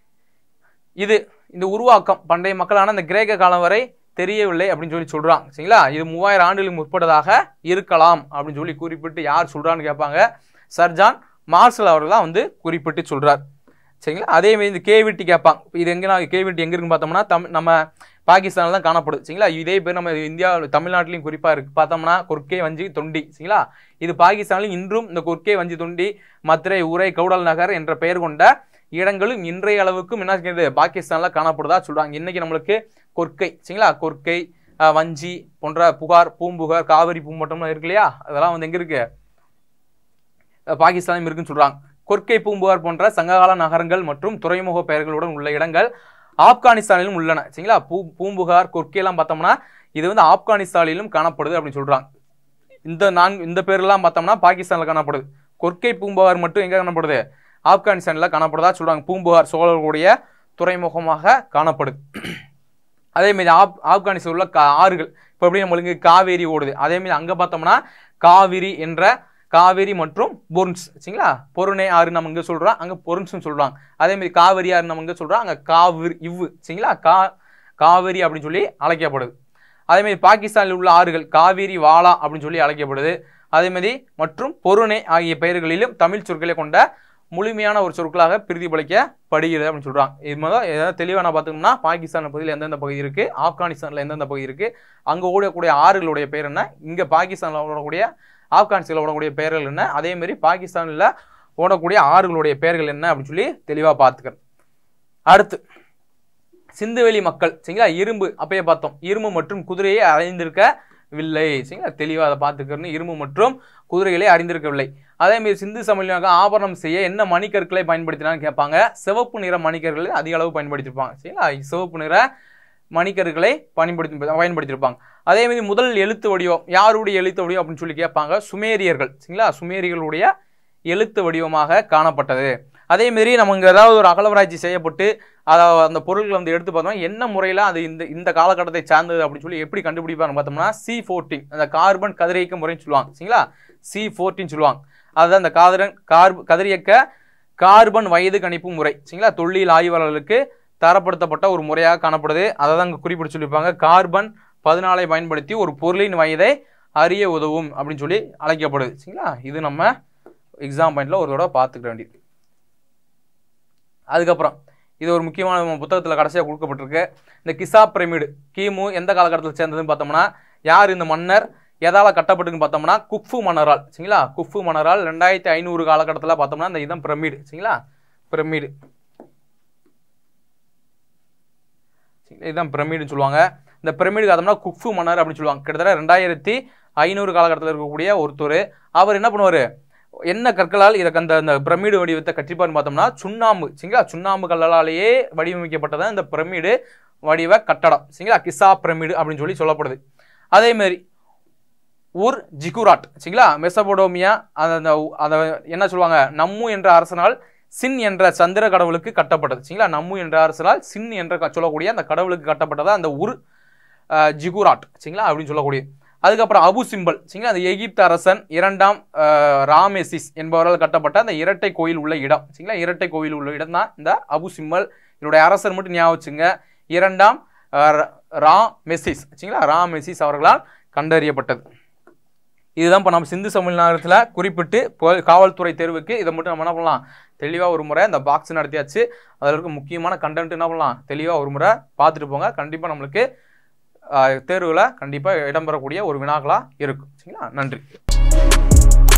இது இந்த உருவாக்கம் பண்டைய மக்களான இந்த கிரேக்க காலம் வரை தெரியவில்லை அப்படின்னு சொல்லி சொல்றாங்க சரிங்களா. இது மூவாயிரம் ஆண்டுகளுக்கு முற்பட்டதாக இருக்கலாம் அப்படின்னு சொல்லி குறிப்பிட்டு யார் சொல்றான்னு கேட்பாங்க, சர் ஜான் மார்ஷல் அவர்கள் தான் வந்து குறிப்பிட்டு சொல்றார் சரிங்களா. அதே மாதிரி இந்த கேவிட்டி கேட்பாங்க. இது எங்கே கேவிட்டி எங்கே இருக்குன்னு பார்த்தோம்னா தமிழ் நம்ம பாகிஸ்தானில் தான் காணப்படுது சரிங்களா. இதே பேர் நம்ம இந்தியா தமிழ்நாட்டிலையும் குறிப்பாக இருக்குது பார்த்தோம்னா கொர்க்கே வஞ்சி தொண்டி சரிங்களா. இது பாகிஸ்தானிலும் இன்றும் இந்த கொர்க்கே வஞ்சி தொண்டி, மத்ரை, உரை, கவுடல் நகர் என்ற பெயர் கொண்ட இடங்களும் இன்றைய அளவுக்கும் என்ன செய்யுது பாகிஸ்தானில் காணப்படுதா சொல்கிறாங்க. இன்றைக்கி நம்மளுக்கு கொர்க்கை சரிங்களா, கொர்க்கை, வஞ்சி போன்ற புகார், பூம்புகார், காவிரி பூம்பட்டம்லாம் இருக்கு இல்லையா, அதெல்லாம் வந்து எங்கே இருக்குது பாகிஸ்தானிலும் இருக்குன்னு சொல்கிறாங்க. கொர்க்கை, பூம்புகார் போன்ற சங்ககால நகரங்கள் மற்றும் துறைமுக பெயர்களுடன் உள்ள இடங்கள் ஆப்கானிஸ்தானிலும் உள்ளன சரிங்களா. பூ பூம்புகார் கொர்க்கையெல்லாம் பார்த்தோம்னா இது வந்து ஆப்கானிஸ்தானிலும் காணப்படுது அப்படின்னு சொல்றாங்க. இந்த நான் இந்த பேர்லாம் பார்த்தோம்னா பாகிஸ்தானில் காணப்படுது. கொர்க்கை பூம்புகார் மட்டும் எங்கே காணப்படுது? ஆப்கானிஸ்தானில் காணப்படுதா சொல்கிறாங்க. பூம்புகார் சோழர்களுடைய துறைமுகமாக காணப்படுது. அதேமாரி ஆப் ஆப்கானிஸ்தான் உள்ள கா ஆறுகள் இப்போ எப்படி நம்மளுக்கு காவேரி ஓடுது, அதேமாரி அங்கே பார்த்தோம்னா காவிரி என்ற காவேரி மற்றும் பொருன்ஸ் சரிங்களா. பொருணை ஆறு நம்ம இங்கே சொல்கிறோம், அங்கே பொருன்ஸ்னு சொல்கிறாங்க. அதேமாரி காவிரி ஆறு நம்ம இங்கே சொல்கிறோம், அங்கே காவிரி இவ்வு சரிங்களா. கா காவிரி அப்படின்னு சொல்லி அழைக்கப்படுது. அதேமாதிரி பாகிஸ்தானில் உள்ள ஆறுகள் காவிரி வாலா அப்படின்னு சொல்லி அழைக்கப்படுது. அதேமாதிரி மற்றும் பொருணை ஆகிய பெயர்களிலும் தமிழ் சொற்களை கொண்ட முழுமையான ஒரு சொற்களாக பிரதிபலிக்கப்படுகிறது அப்படின்னு சொல்கிறாங்க. இது மாதிரி ஏதாவது தெளிவான பார்த்தோம்னா பாகிஸ்தான் பகுதியில் எந்தெந்த பகுதி இருக்குது, ஆப்கானிஸ்தானில் எந்தெந்த பகுதி இருக்குது, அங்கே ஓடக்கூடிய ஆறுகளுடைய பேர் என்ன, இங்கே பாகிஸ்தானில் ஓடக்கூடிய ஆப்கானிஸ்தானில் ஓடக்கூடிய பெயர்கள் என்ன, அதேமாரி பாகிஸ்தானில் ஓடக்கூடிய ஆறுகளுடைய பெயர்கள் என்ன அப்படின்னு சொல்லி தெளிவாக பார்த்துக்கிறேன். அடுத்து சிந்துவெளி மக்கள் சரிங்களா. இரும்பு அப்பயே பார்த்தோம், இரும்பு மற்றும் குதிரையை அறிந்திருக்கவில்லை சரிங்களா. தெளிவாக அதை பார்த்துக்கிறேன்னு இரும்பு மற்றும் குதிரைகளை அறிந்திருக்கவில்லை. அதேமாதிரி சிந்து சமவெளியாக ஆபரணம் செய்ய என்ன மணிக்கற்களை பயன்படுத்தினான்னு கேட்பாங்க. சிவப்பு நிற மணிக்கற்களை அதிக அளவு பயன்படுத்தியிருப்பாங்க சரிங்களா. சிவப்பு நிற மணிக்கற்களை பயன்படுத்தி பயன்படுத்தியிருப்பாங்க. அதேமாதிரி முதல் எழுத்து வடிவம் யாருடைய எழுத்து வடிவம் அப்படின்னு சொல்லி கேட்பாங்க. சுமேரியர்கள் சரிங்களா. சுமேரியர்களுடைய எழுத்து வடிவமாக காணப்பட்டது. அதேமாரி நம்ம இங்கே ஏதாவது ஒரு அகழ்வாராய்ச்சி செய்யப்பட்டு அதை அந்த பொருட்களை வந்து எடுத்து பார்த்தோம்னா என்ன முறையில் அது இந்த இந்த காலகட்டத்தை சார்ந்தது அப்படின்னு சொல்லி எப்படி கண்டுபிடிப்பாங்க பார்த்தோம்னா சி ஃபோர்டீன் அந்த கார்பன் கதிரியக்க முறைன்னு சொல்லுவாங்க சரிங்களா. சி ஃபோர்டீன் சொல்லுவாங்க. அதுதான் அந்த காதரன் கார்ப கதிரியக்க கார்பன் வயது கணிப்பு முறை சரிங்களா. தொல்லியல் ஆய்வாளர்களுக்கு தரப்படுத்தப்பட்ட ஒரு முறையாக காணப்படுது. அதை தான் இங்கே குறிப்பிட்டு சொல்லியிருப்பாங்க. கார்பன் பதினாலை பயன்படுத்தி ஒரு பொருளின் வயதை அறிய உதவும் அப்படின்னு சொல்லி அழைக்கப்படுது சரிங்களா. இது நம்ம எக்ஸாம் பாயிண்ட்ல ஒரு தடவை பார்த்துக்க வேண்டியது. அதுக்கப்புறம் இது ஒரு முக்கியமான புத்தகத்தில் கடைசியாக கொடுக்கப்பட்டிருக்கு. இந்த கிசா பிரமிடு கிமு எந்த காலகட்டத்தில் சேர்ந்ததுன்னு பார்த்தோம்னா யார் இந்த மன்னர் எதால் கட்டப்பட்டுன்னு பார்த்தோம்னா குஃபு மன்னரால் சரிங்களா. குஃபு மன்னரால் ரெண்டாயிரத்தி ஐநூறு காலகட்டத்தில் பார்த்தோம்னா இந்த இதான் பிரமிடு சரிங்களா. பிரமிடு இதுதான் பிரமிடுன்னு சொல்லுவாங்க. இந்த பிரமிடு பார்த்தோம்னா குஃபு மன்னர் அப்படின்னு சொல்லுவாங்க. கிட்டத்தட்ட ரெண்டாயிரத்தி ஐநூறு காலகட்டத்தில் இருக்கக்கூடிய ஒருத்தர். அவர் என்ன பண்ணுவார், என்ன கற்களால் இதை அந்த அந்த பிரமிடு வடிவத்தை கட்டிப்பார்னு பார்த்தோம்னா சுண்ணாம்பு சரிங்களா. சுண்ணாம்பு கல்லாலேயே வடிவமைக்கப்பட்டதான் இந்த பிரமிடு வடிவ கட்டடம் சரிங்களா. கிசா பிரமிடு அப்படின்னு சொல்லி சொல்லப்படுது. அதேமாரி ஊர் ஜிகுராட் சரிங்களா. மெசபடோமியா அந்த அதை என்ன சொல்லுவாங்க, நம்மு என்ற அரசனால் சின் என்ற சந்திர கடவுளுக்கு கட்டப்பட்டது சரிங்களா. நம்மு என்ற அரசனால் சின் என்ற சொல்லக்கூடிய அந்த கடவுளுக்கு கட்டப்பட்டதா அந்த ஊர் ஜிகுராட் சரிங்களா அப்படின்னு சொல்லக்கூடிய. அதுக்கப்புறம் அபு சிம்பல் சரிங்களா. அந்த எகிப்து அரசன் இரண்டாம் ராமெசிஸ் என்பவரால் கட்டப்பட்ட அந்த இரட்டை கோயில் உள்ள இடம் சரிங்களா. இரட்டை கோயில் உள்ள இடம் தான் இந்த அபு சிம்பல். இதனுடைய அரசர் மட்டும் ஞாபகம் வச்சுங்க, இரண்டாம் ராமெசிஸ் சரிங்களா. ராமெசிஸ் அவர்களால் கண்டறியப்பட்டது. இதுதான் இப்போ நம்ம சிந்து சமவெளியில் குறிப்பிட்டு காவல்துறை தேர்வுக்கு இதை மட்டும் நம்ம என்ன பண்ணலாம், தெளிவாக ஒரு முறை இந்த பாக்ஸ் நடத்தியாச்சு. அதில் இருக்க முக்கியமான கண்டென்ட் என்ன பண்ணலாம், தெளிவாக ஒரு முறை பார்த்துட்டு போங்க. கண்டிப்பாக நம்மளுக்கு தேர்வில் கண்டிப்பாக இடம்பெறக்கூடிய ஒரு வினாக்களாக இருக்கும் சரிங்களா. நன்றி.